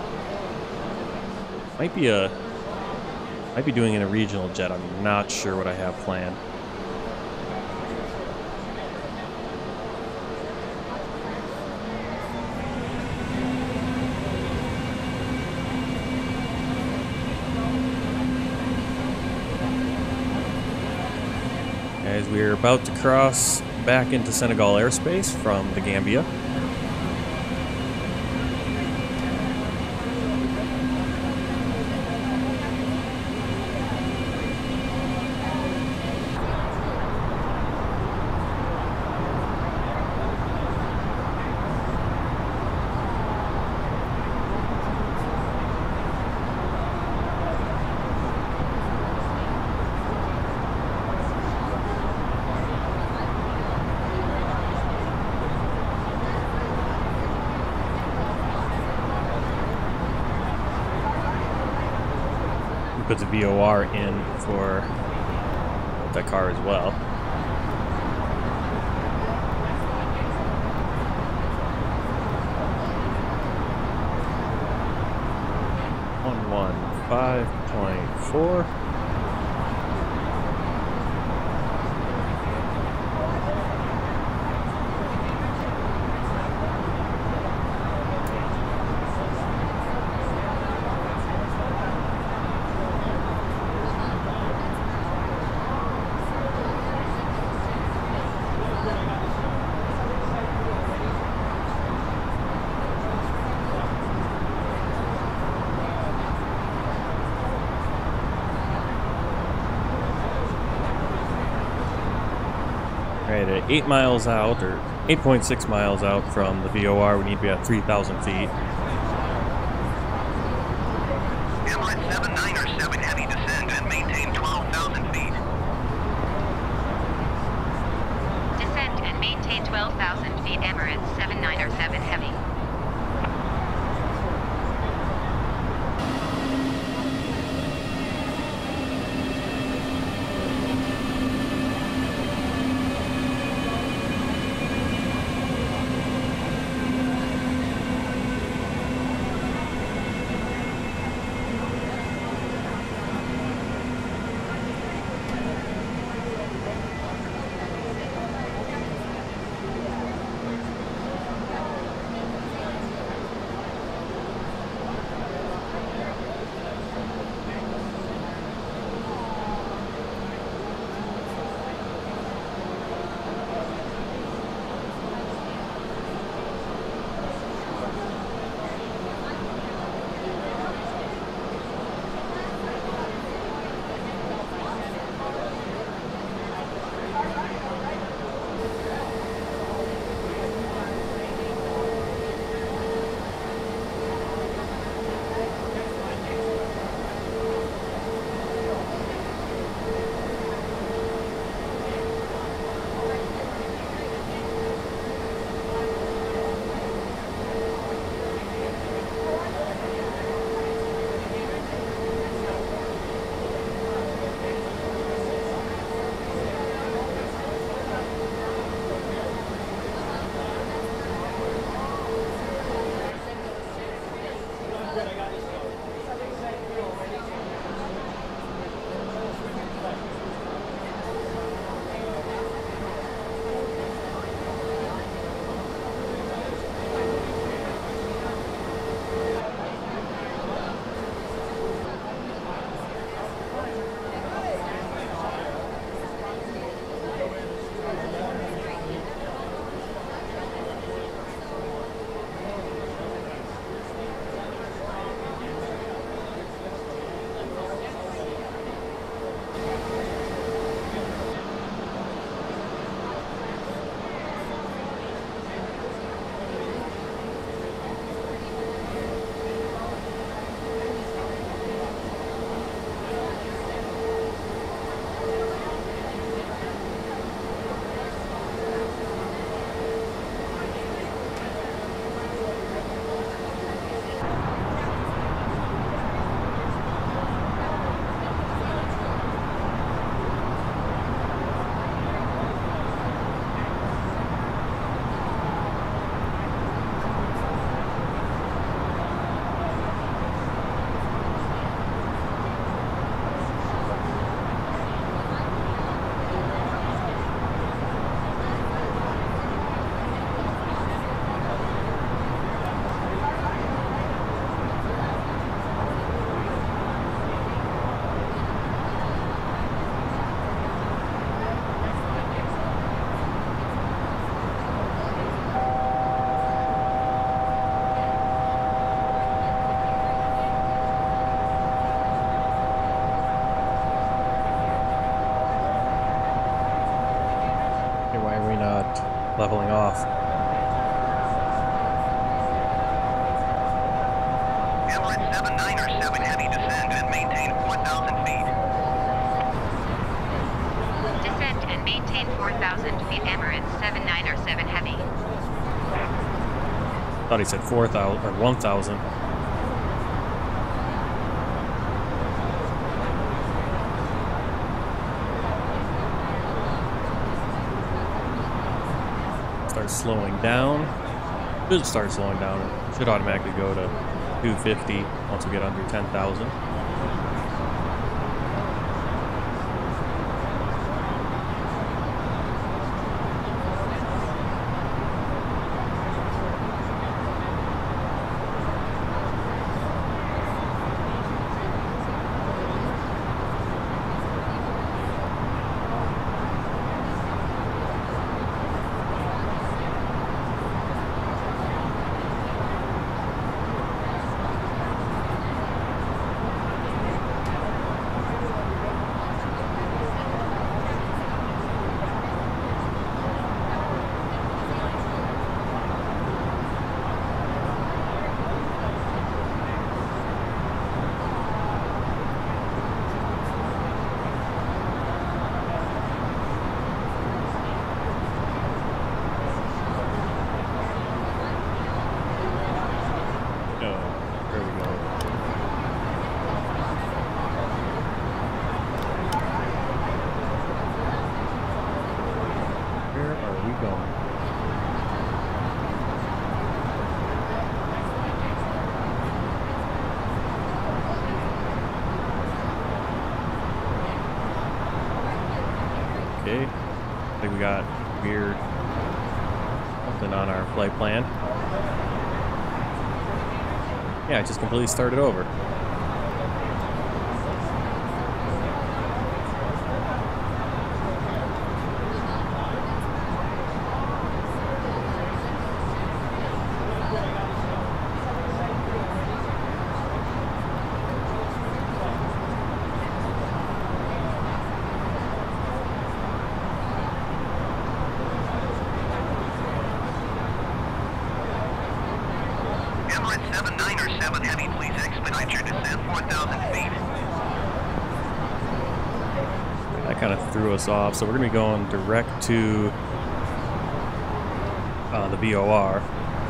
Might be a, might be doing it in a regional jet. I'm not sure what I have planned. As we're about to cross back into Senegal airspace from the Gambia. put the V O R in for Dakar as well. one fifteen point four. Right, at eight miles out, or eight point six miles out from the V O R, we need to be at three thousand feet. Emirates seven nine seven heavy descend and maintain twelve thousand feet. Descend and maintain twelve thousand feet. Emirates seven nine seven heavy. leveling off. Emirates seven nine seven heavy descend and maintain four thousand feet. Descend and maintain four thousand feet. Emirates seven nine seven heavy. Thought he said four thousand or one thousand. start slowing down. Should start slowing down. It should automatically go to two fifty once we get under ten thousand. Okay, I think we got weird something on our flight plan. Yeah, it just completely started over. seven nine or seven Heavy, please expedite your descent four thousand feet. That kind of threw us off, so we're going to be going direct to uh, the V O R.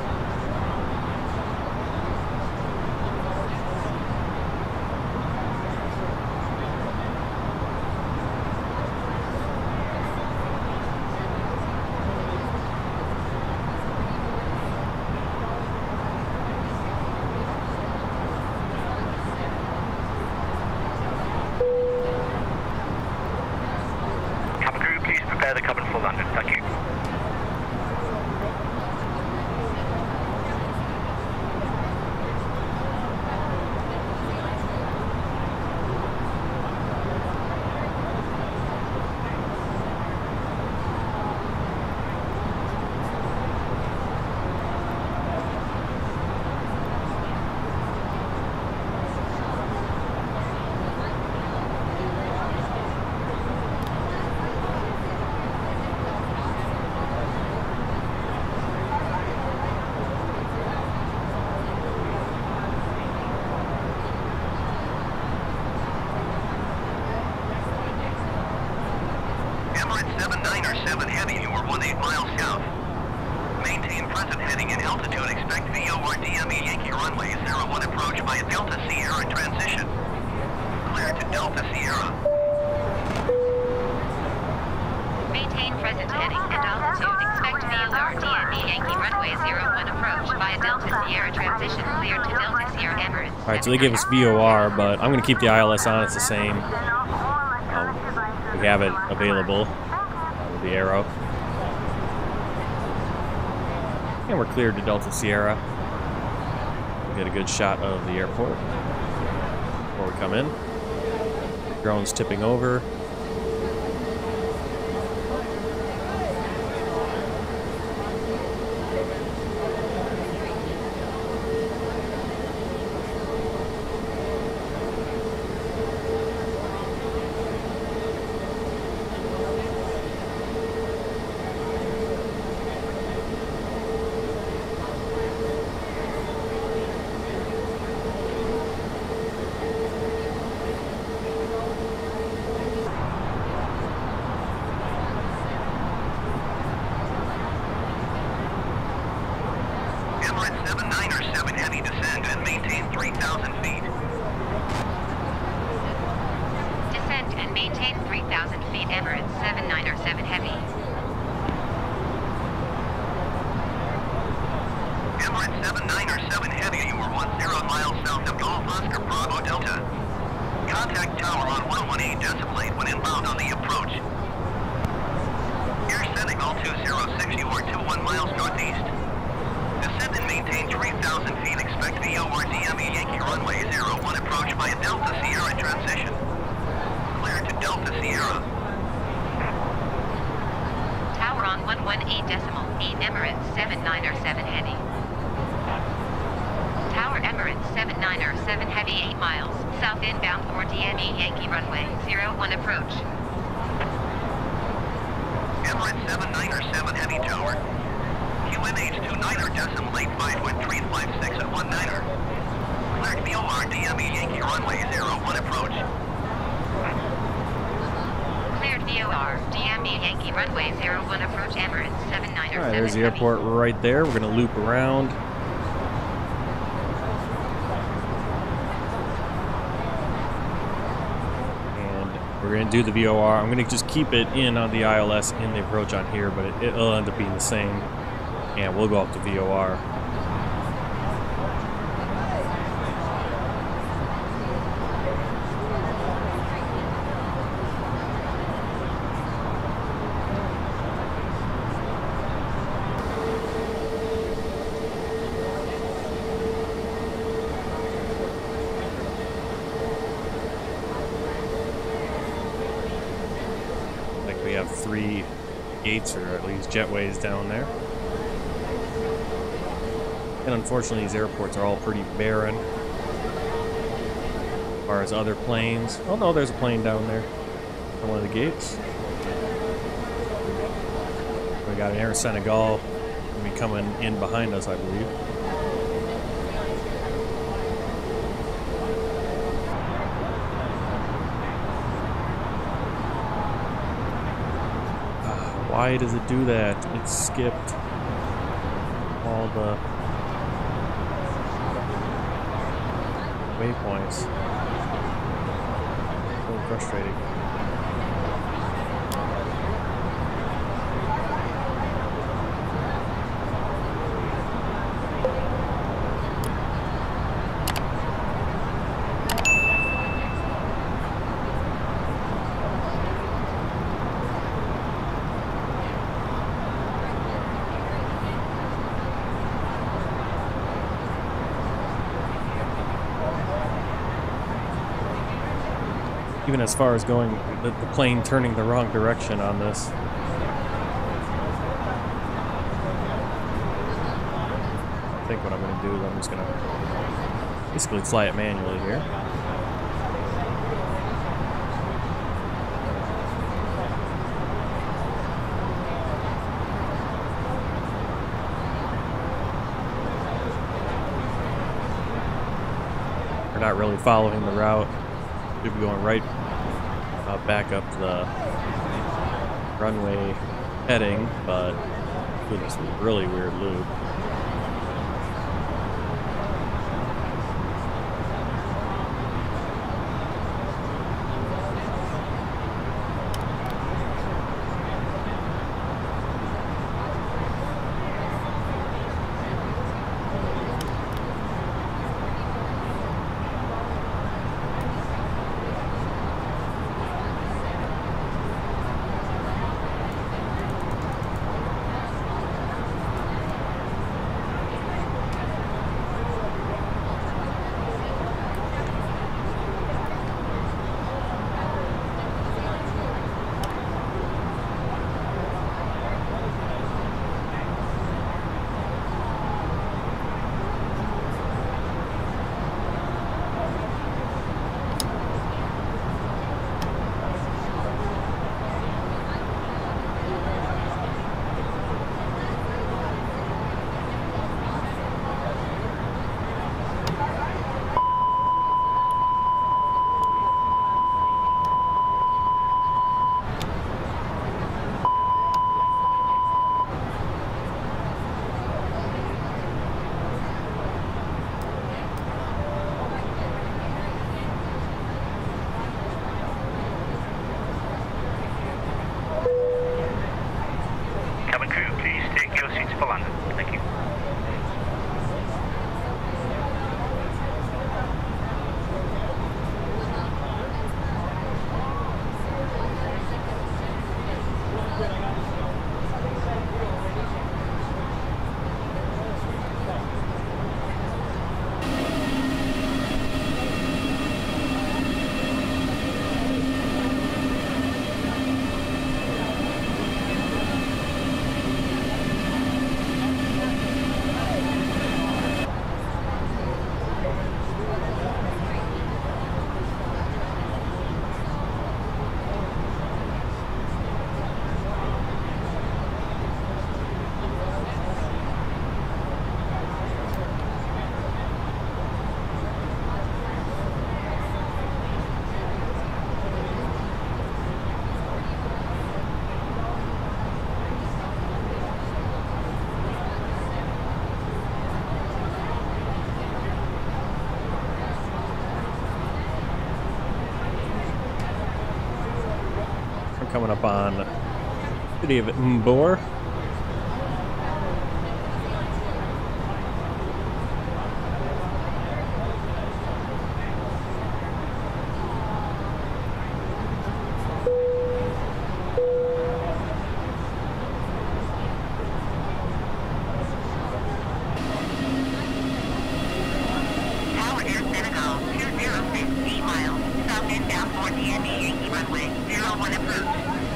The cabin for landing, thank you. seven nine or seven Heavy, you are one eight miles south. Maintain present heading and altitude. Expect V O R D M E Yankee runway zero one approach by Delta Sierra transition. Clear to Delta Sierra. Maintain present heading and altitude. Expect V O R D M E Yankee runway zero one approach by Delta Sierra transition. Clear to Delta Sierra Emirates. Alright, so they gave us V O R, but I'm going to keep the I L S on. It's the same. Um, we have it available. The Aero. And we're cleared to Delta Sierra. We'll get a good shot of the airport before we come in. Drone's tipping over. decimal eight Emirates seven nine seven heavy. Tower Emirates seven nine seven heavy eight miles, south inbound for D M E Yankee runway zero one approach. Emirates seven nine seven heavy tower. Q N H two nine decimal eight five with three five six at one niner. Cleared V O R D M E Yankee runway zero one approach. Cleared V O R D M E Yankee runway zero one approach Emirates seven nine seven. All right, there's the heavy. airport right there. We're gonna loop around. We're going to do the V O R. I'm going to just keep it in on the I L S in the approach on here, but it, it'll end up being the same. And we'll go up to V O R. We have three gates, or at least jetways down there. And unfortunately, these airports are all pretty barren as far as other planes. Oh no, there's a plane down there on one of the gates. We got an Air Senegal gonna be coming in behind us, I believe. Why does it do that? It skipped all the waypoints. So frustrating. Even as far as going, the, the plane turning the wrong direction on this. I think what I'm going to do is I'm just going to basically fly it manually here. We're not really following the route. We'll be going right uh, back up the runway heading, but goodness, a really weird loop. coming up on city of Mbor. Tower Air Senegal, two zero six, eight miles, south inbound for D M E Yankee runway, zero one approach.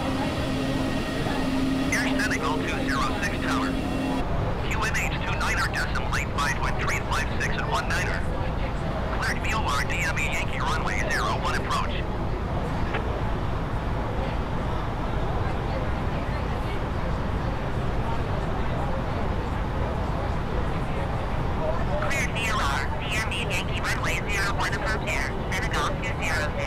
Air Senegal two zero six Tower. Q N H two niner decimal eight five point three five six and one niner. Cleared V O R D M E Yankee runway zero one approach. Cleared V O R, D M E Yankee runway zero one approach air, Senegal two zero six.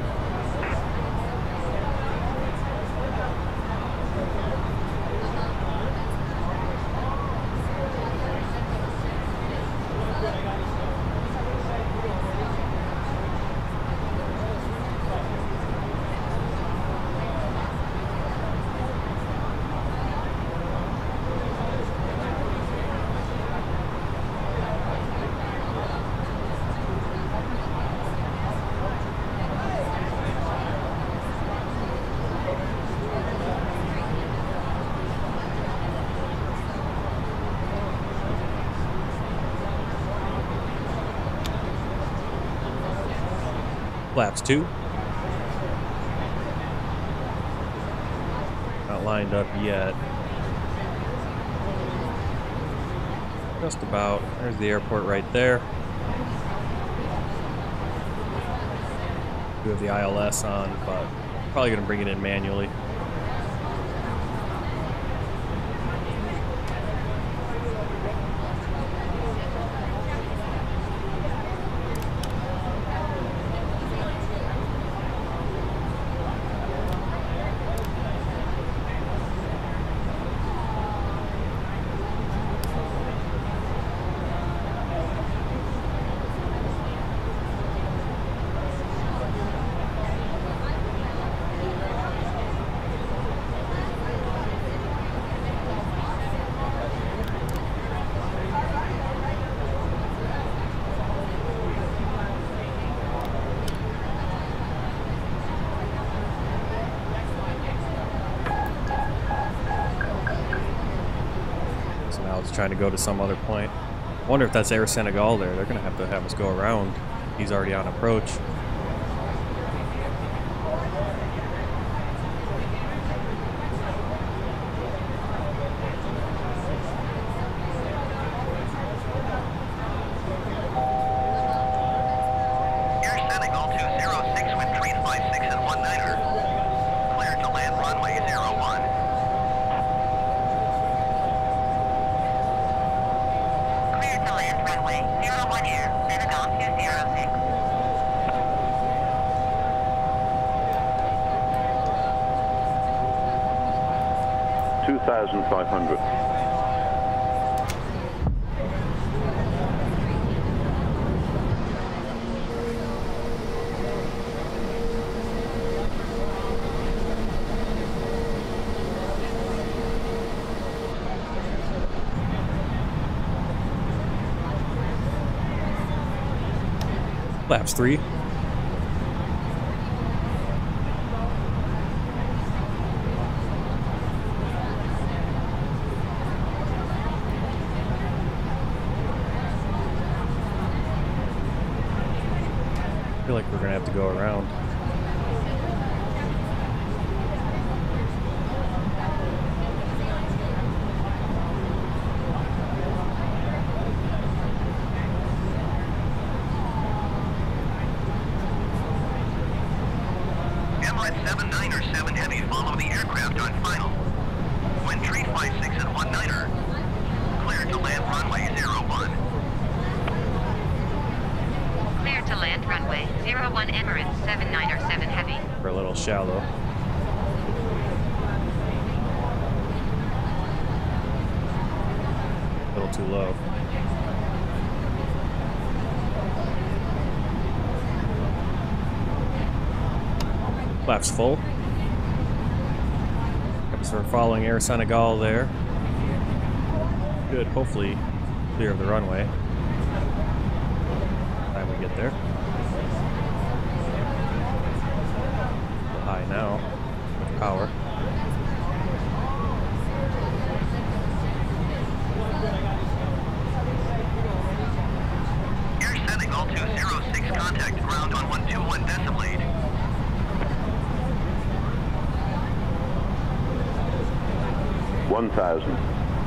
Flaps two. Not lined up yet. Just about. There's the airport right there. We have the I L S on, but probably going to bring it in manually. Trying to go to some other point. I wonder if that's Air Senegal there. They're going to have to have us go around. He's already on approach. Air Senegal two zero six with three five six and one niner. Cleared to land runway zero one. Cleared to land runway zero one air, Senegal two zero six. two thousand five hundred. Flaps three. I feel like we're gonna have to go around. Emirates seven niner seven Heavy follow the aircraft on final. Wind three five six and one niner. Cleared to land runway zero one. Cleared to land runway zero one Emirates seven niner seven Heavy. We're a little shallow. A little too low. Flaps full. So we're following Air Senegal there. Good, hopefully clear of the runway. Time we get there. High now with power. Air Senegal two zero six, contact ground on one two one decimal eight. one thousand.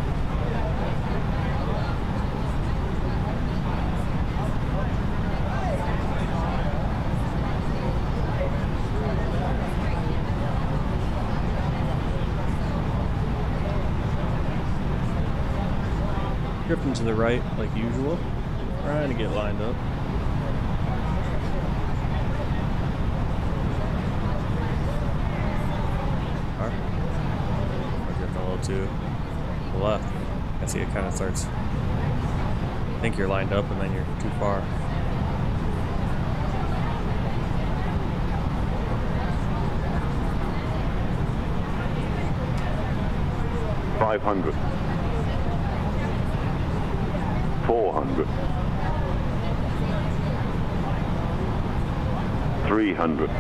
Drifting to the right like usual. Trying to get lined up. Alright. We're drifting a little to the left. I see it kind of starts. I think you're lined up and then you're too far. five hundred. four hundred. three hundred.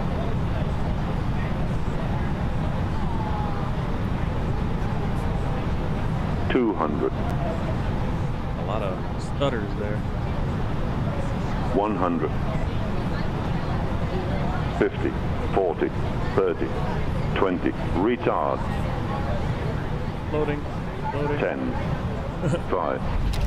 two hundred. A lot of stutters there. one hundred. fifty. forty. thirty. twenty. Retard. Loading. Loading. ten. five.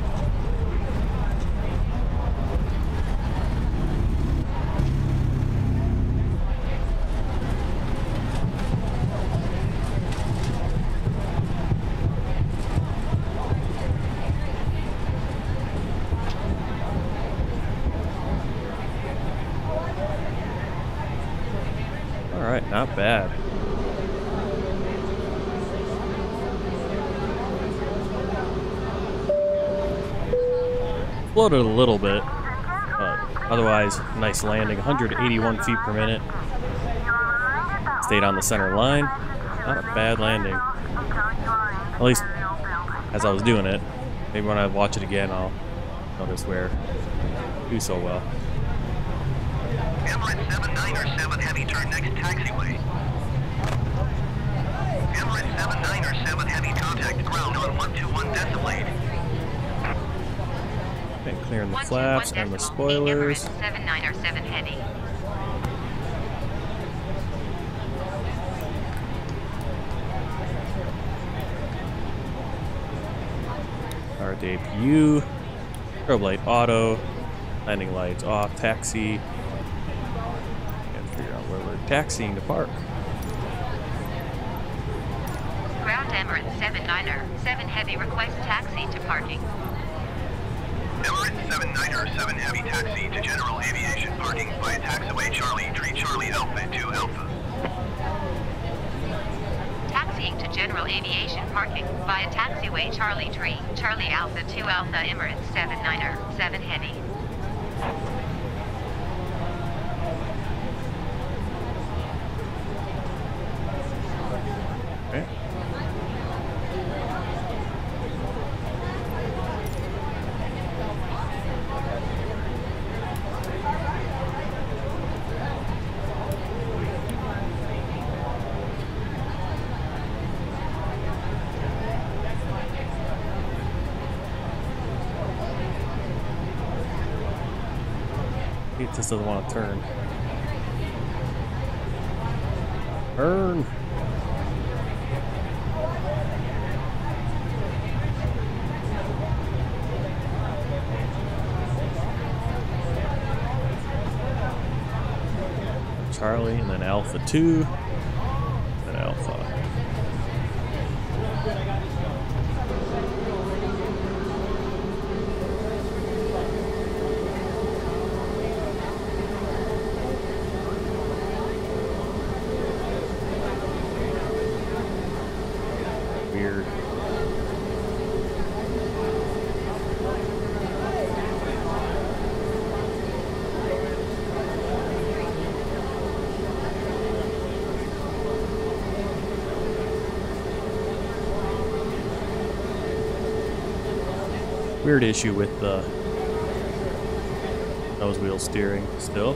Alright, not bad. Floated a little bit, but otherwise, nice landing. one hundred eighty-one feet per minute. Stayed on the center line. Not a bad landing. At least as I was doing it. Maybe when I watch it again, I'll notice where I do so well. Emirates seven nine seven Heavy, turn next taxiway. Emirates seven nine seven Heavy, contact ground on one two one decimal eight. Okay, clearing the flaps and the spoilers. seven nine seven Heavy. Our D A P U. Strobe light auto. Landing lights off. Taxi. Figure out where we're taxiing to park. Ground Emirates seven nine seven Heavy, request taxi to parking. Emirates seven nine seven Heavy, taxi to General Aviation parking via taxiway Charlie three Charlie Alpha two Alpha. Taxiing to General Aviation parking via taxiway Charlie three Charlie Alpha two Alpha, Emirates seven nine seven Heavy. Okay. It just doesn't want to turn. Turn. Charlie, and then Alpha two, and Alpha. Weird. Weird issue with the nose wheel steering still.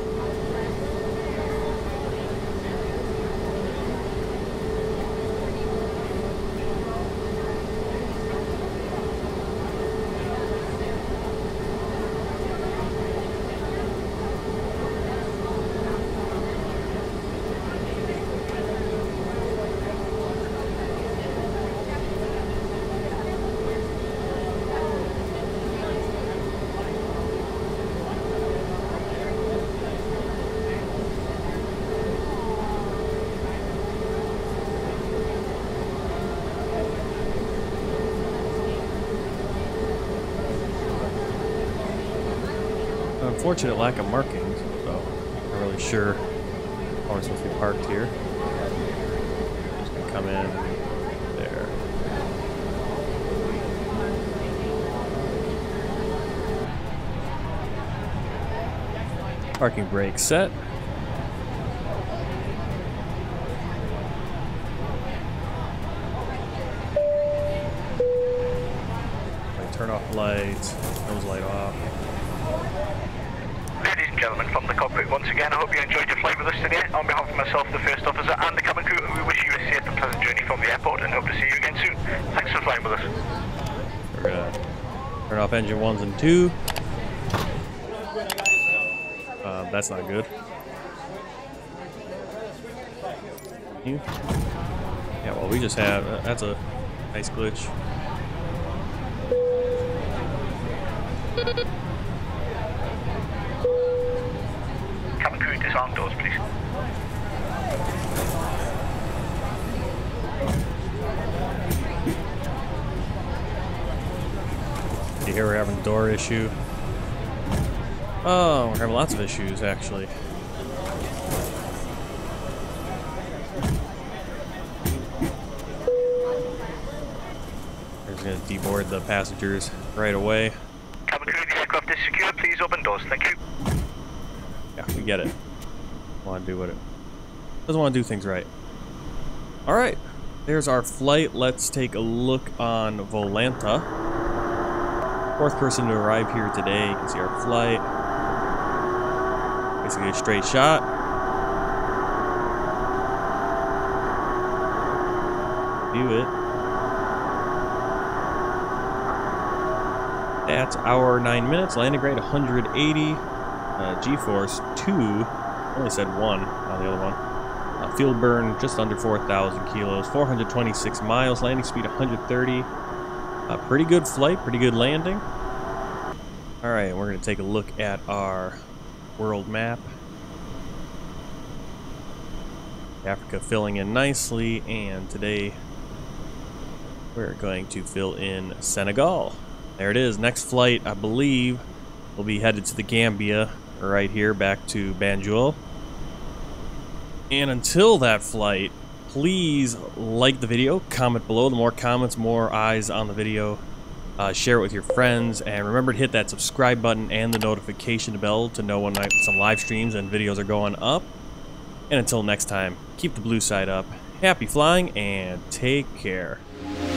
Unfortunate lack of markings, so I'm not really sure how we're supposed to be parked here. Just gonna come in there. Parking brake set. Turn off lights, nose light off. Ladies and gentlemen, from the cockpit once again, I hope you enjoyed your flight with us today. On behalf of myself, the first officer, and the cabin crew, we wish you a safe and pleasant journey from the airport and hope to see you again soon. Thanks for flying with us. We're gonna turn off engine ones and two. Uh, that's not good. You? Yeah, well, we just have, uh, that's a nice glitch. Cabin crew, disarm doors, please. You hear we're having a door issue? Oh, we're having lots of issues, actually. We're just gonna deboard the passengers right away. Cabin crew, the aircraft is secure. Please open doors. Thank you. Yeah, we get it. Want to do what it doesn't want to do things right. All right, there's our flight. Let's take a look on Volanta. Fourth person to arrive here today. You can see our flight. Basically a straight shot. View it. That's hour nine minutes. Landing rate one hundred eighty. Uh, G-force two. I only said one on the other one. Uh, fuel burn just under four thousand kilos. four hundred twenty-six miles. Landing speed one hundred thirty. Uh, pretty good flight. Pretty good landing. All right, we're going to take a look at our world map. Africa filling in nicely, and today we're going to fill in Senegal. There it is. Next flight, I believe, will be headed to the Gambia, right here, back to Banjul. And until that flight, please like the video, comment below. The more comments, more eyes on the video. Uh, share it with your friends, and remember to hit that subscribe button and the notification bell to know when I, some live streams and videos are going up. And until next time, keep the blue side up, happy flying, and take care.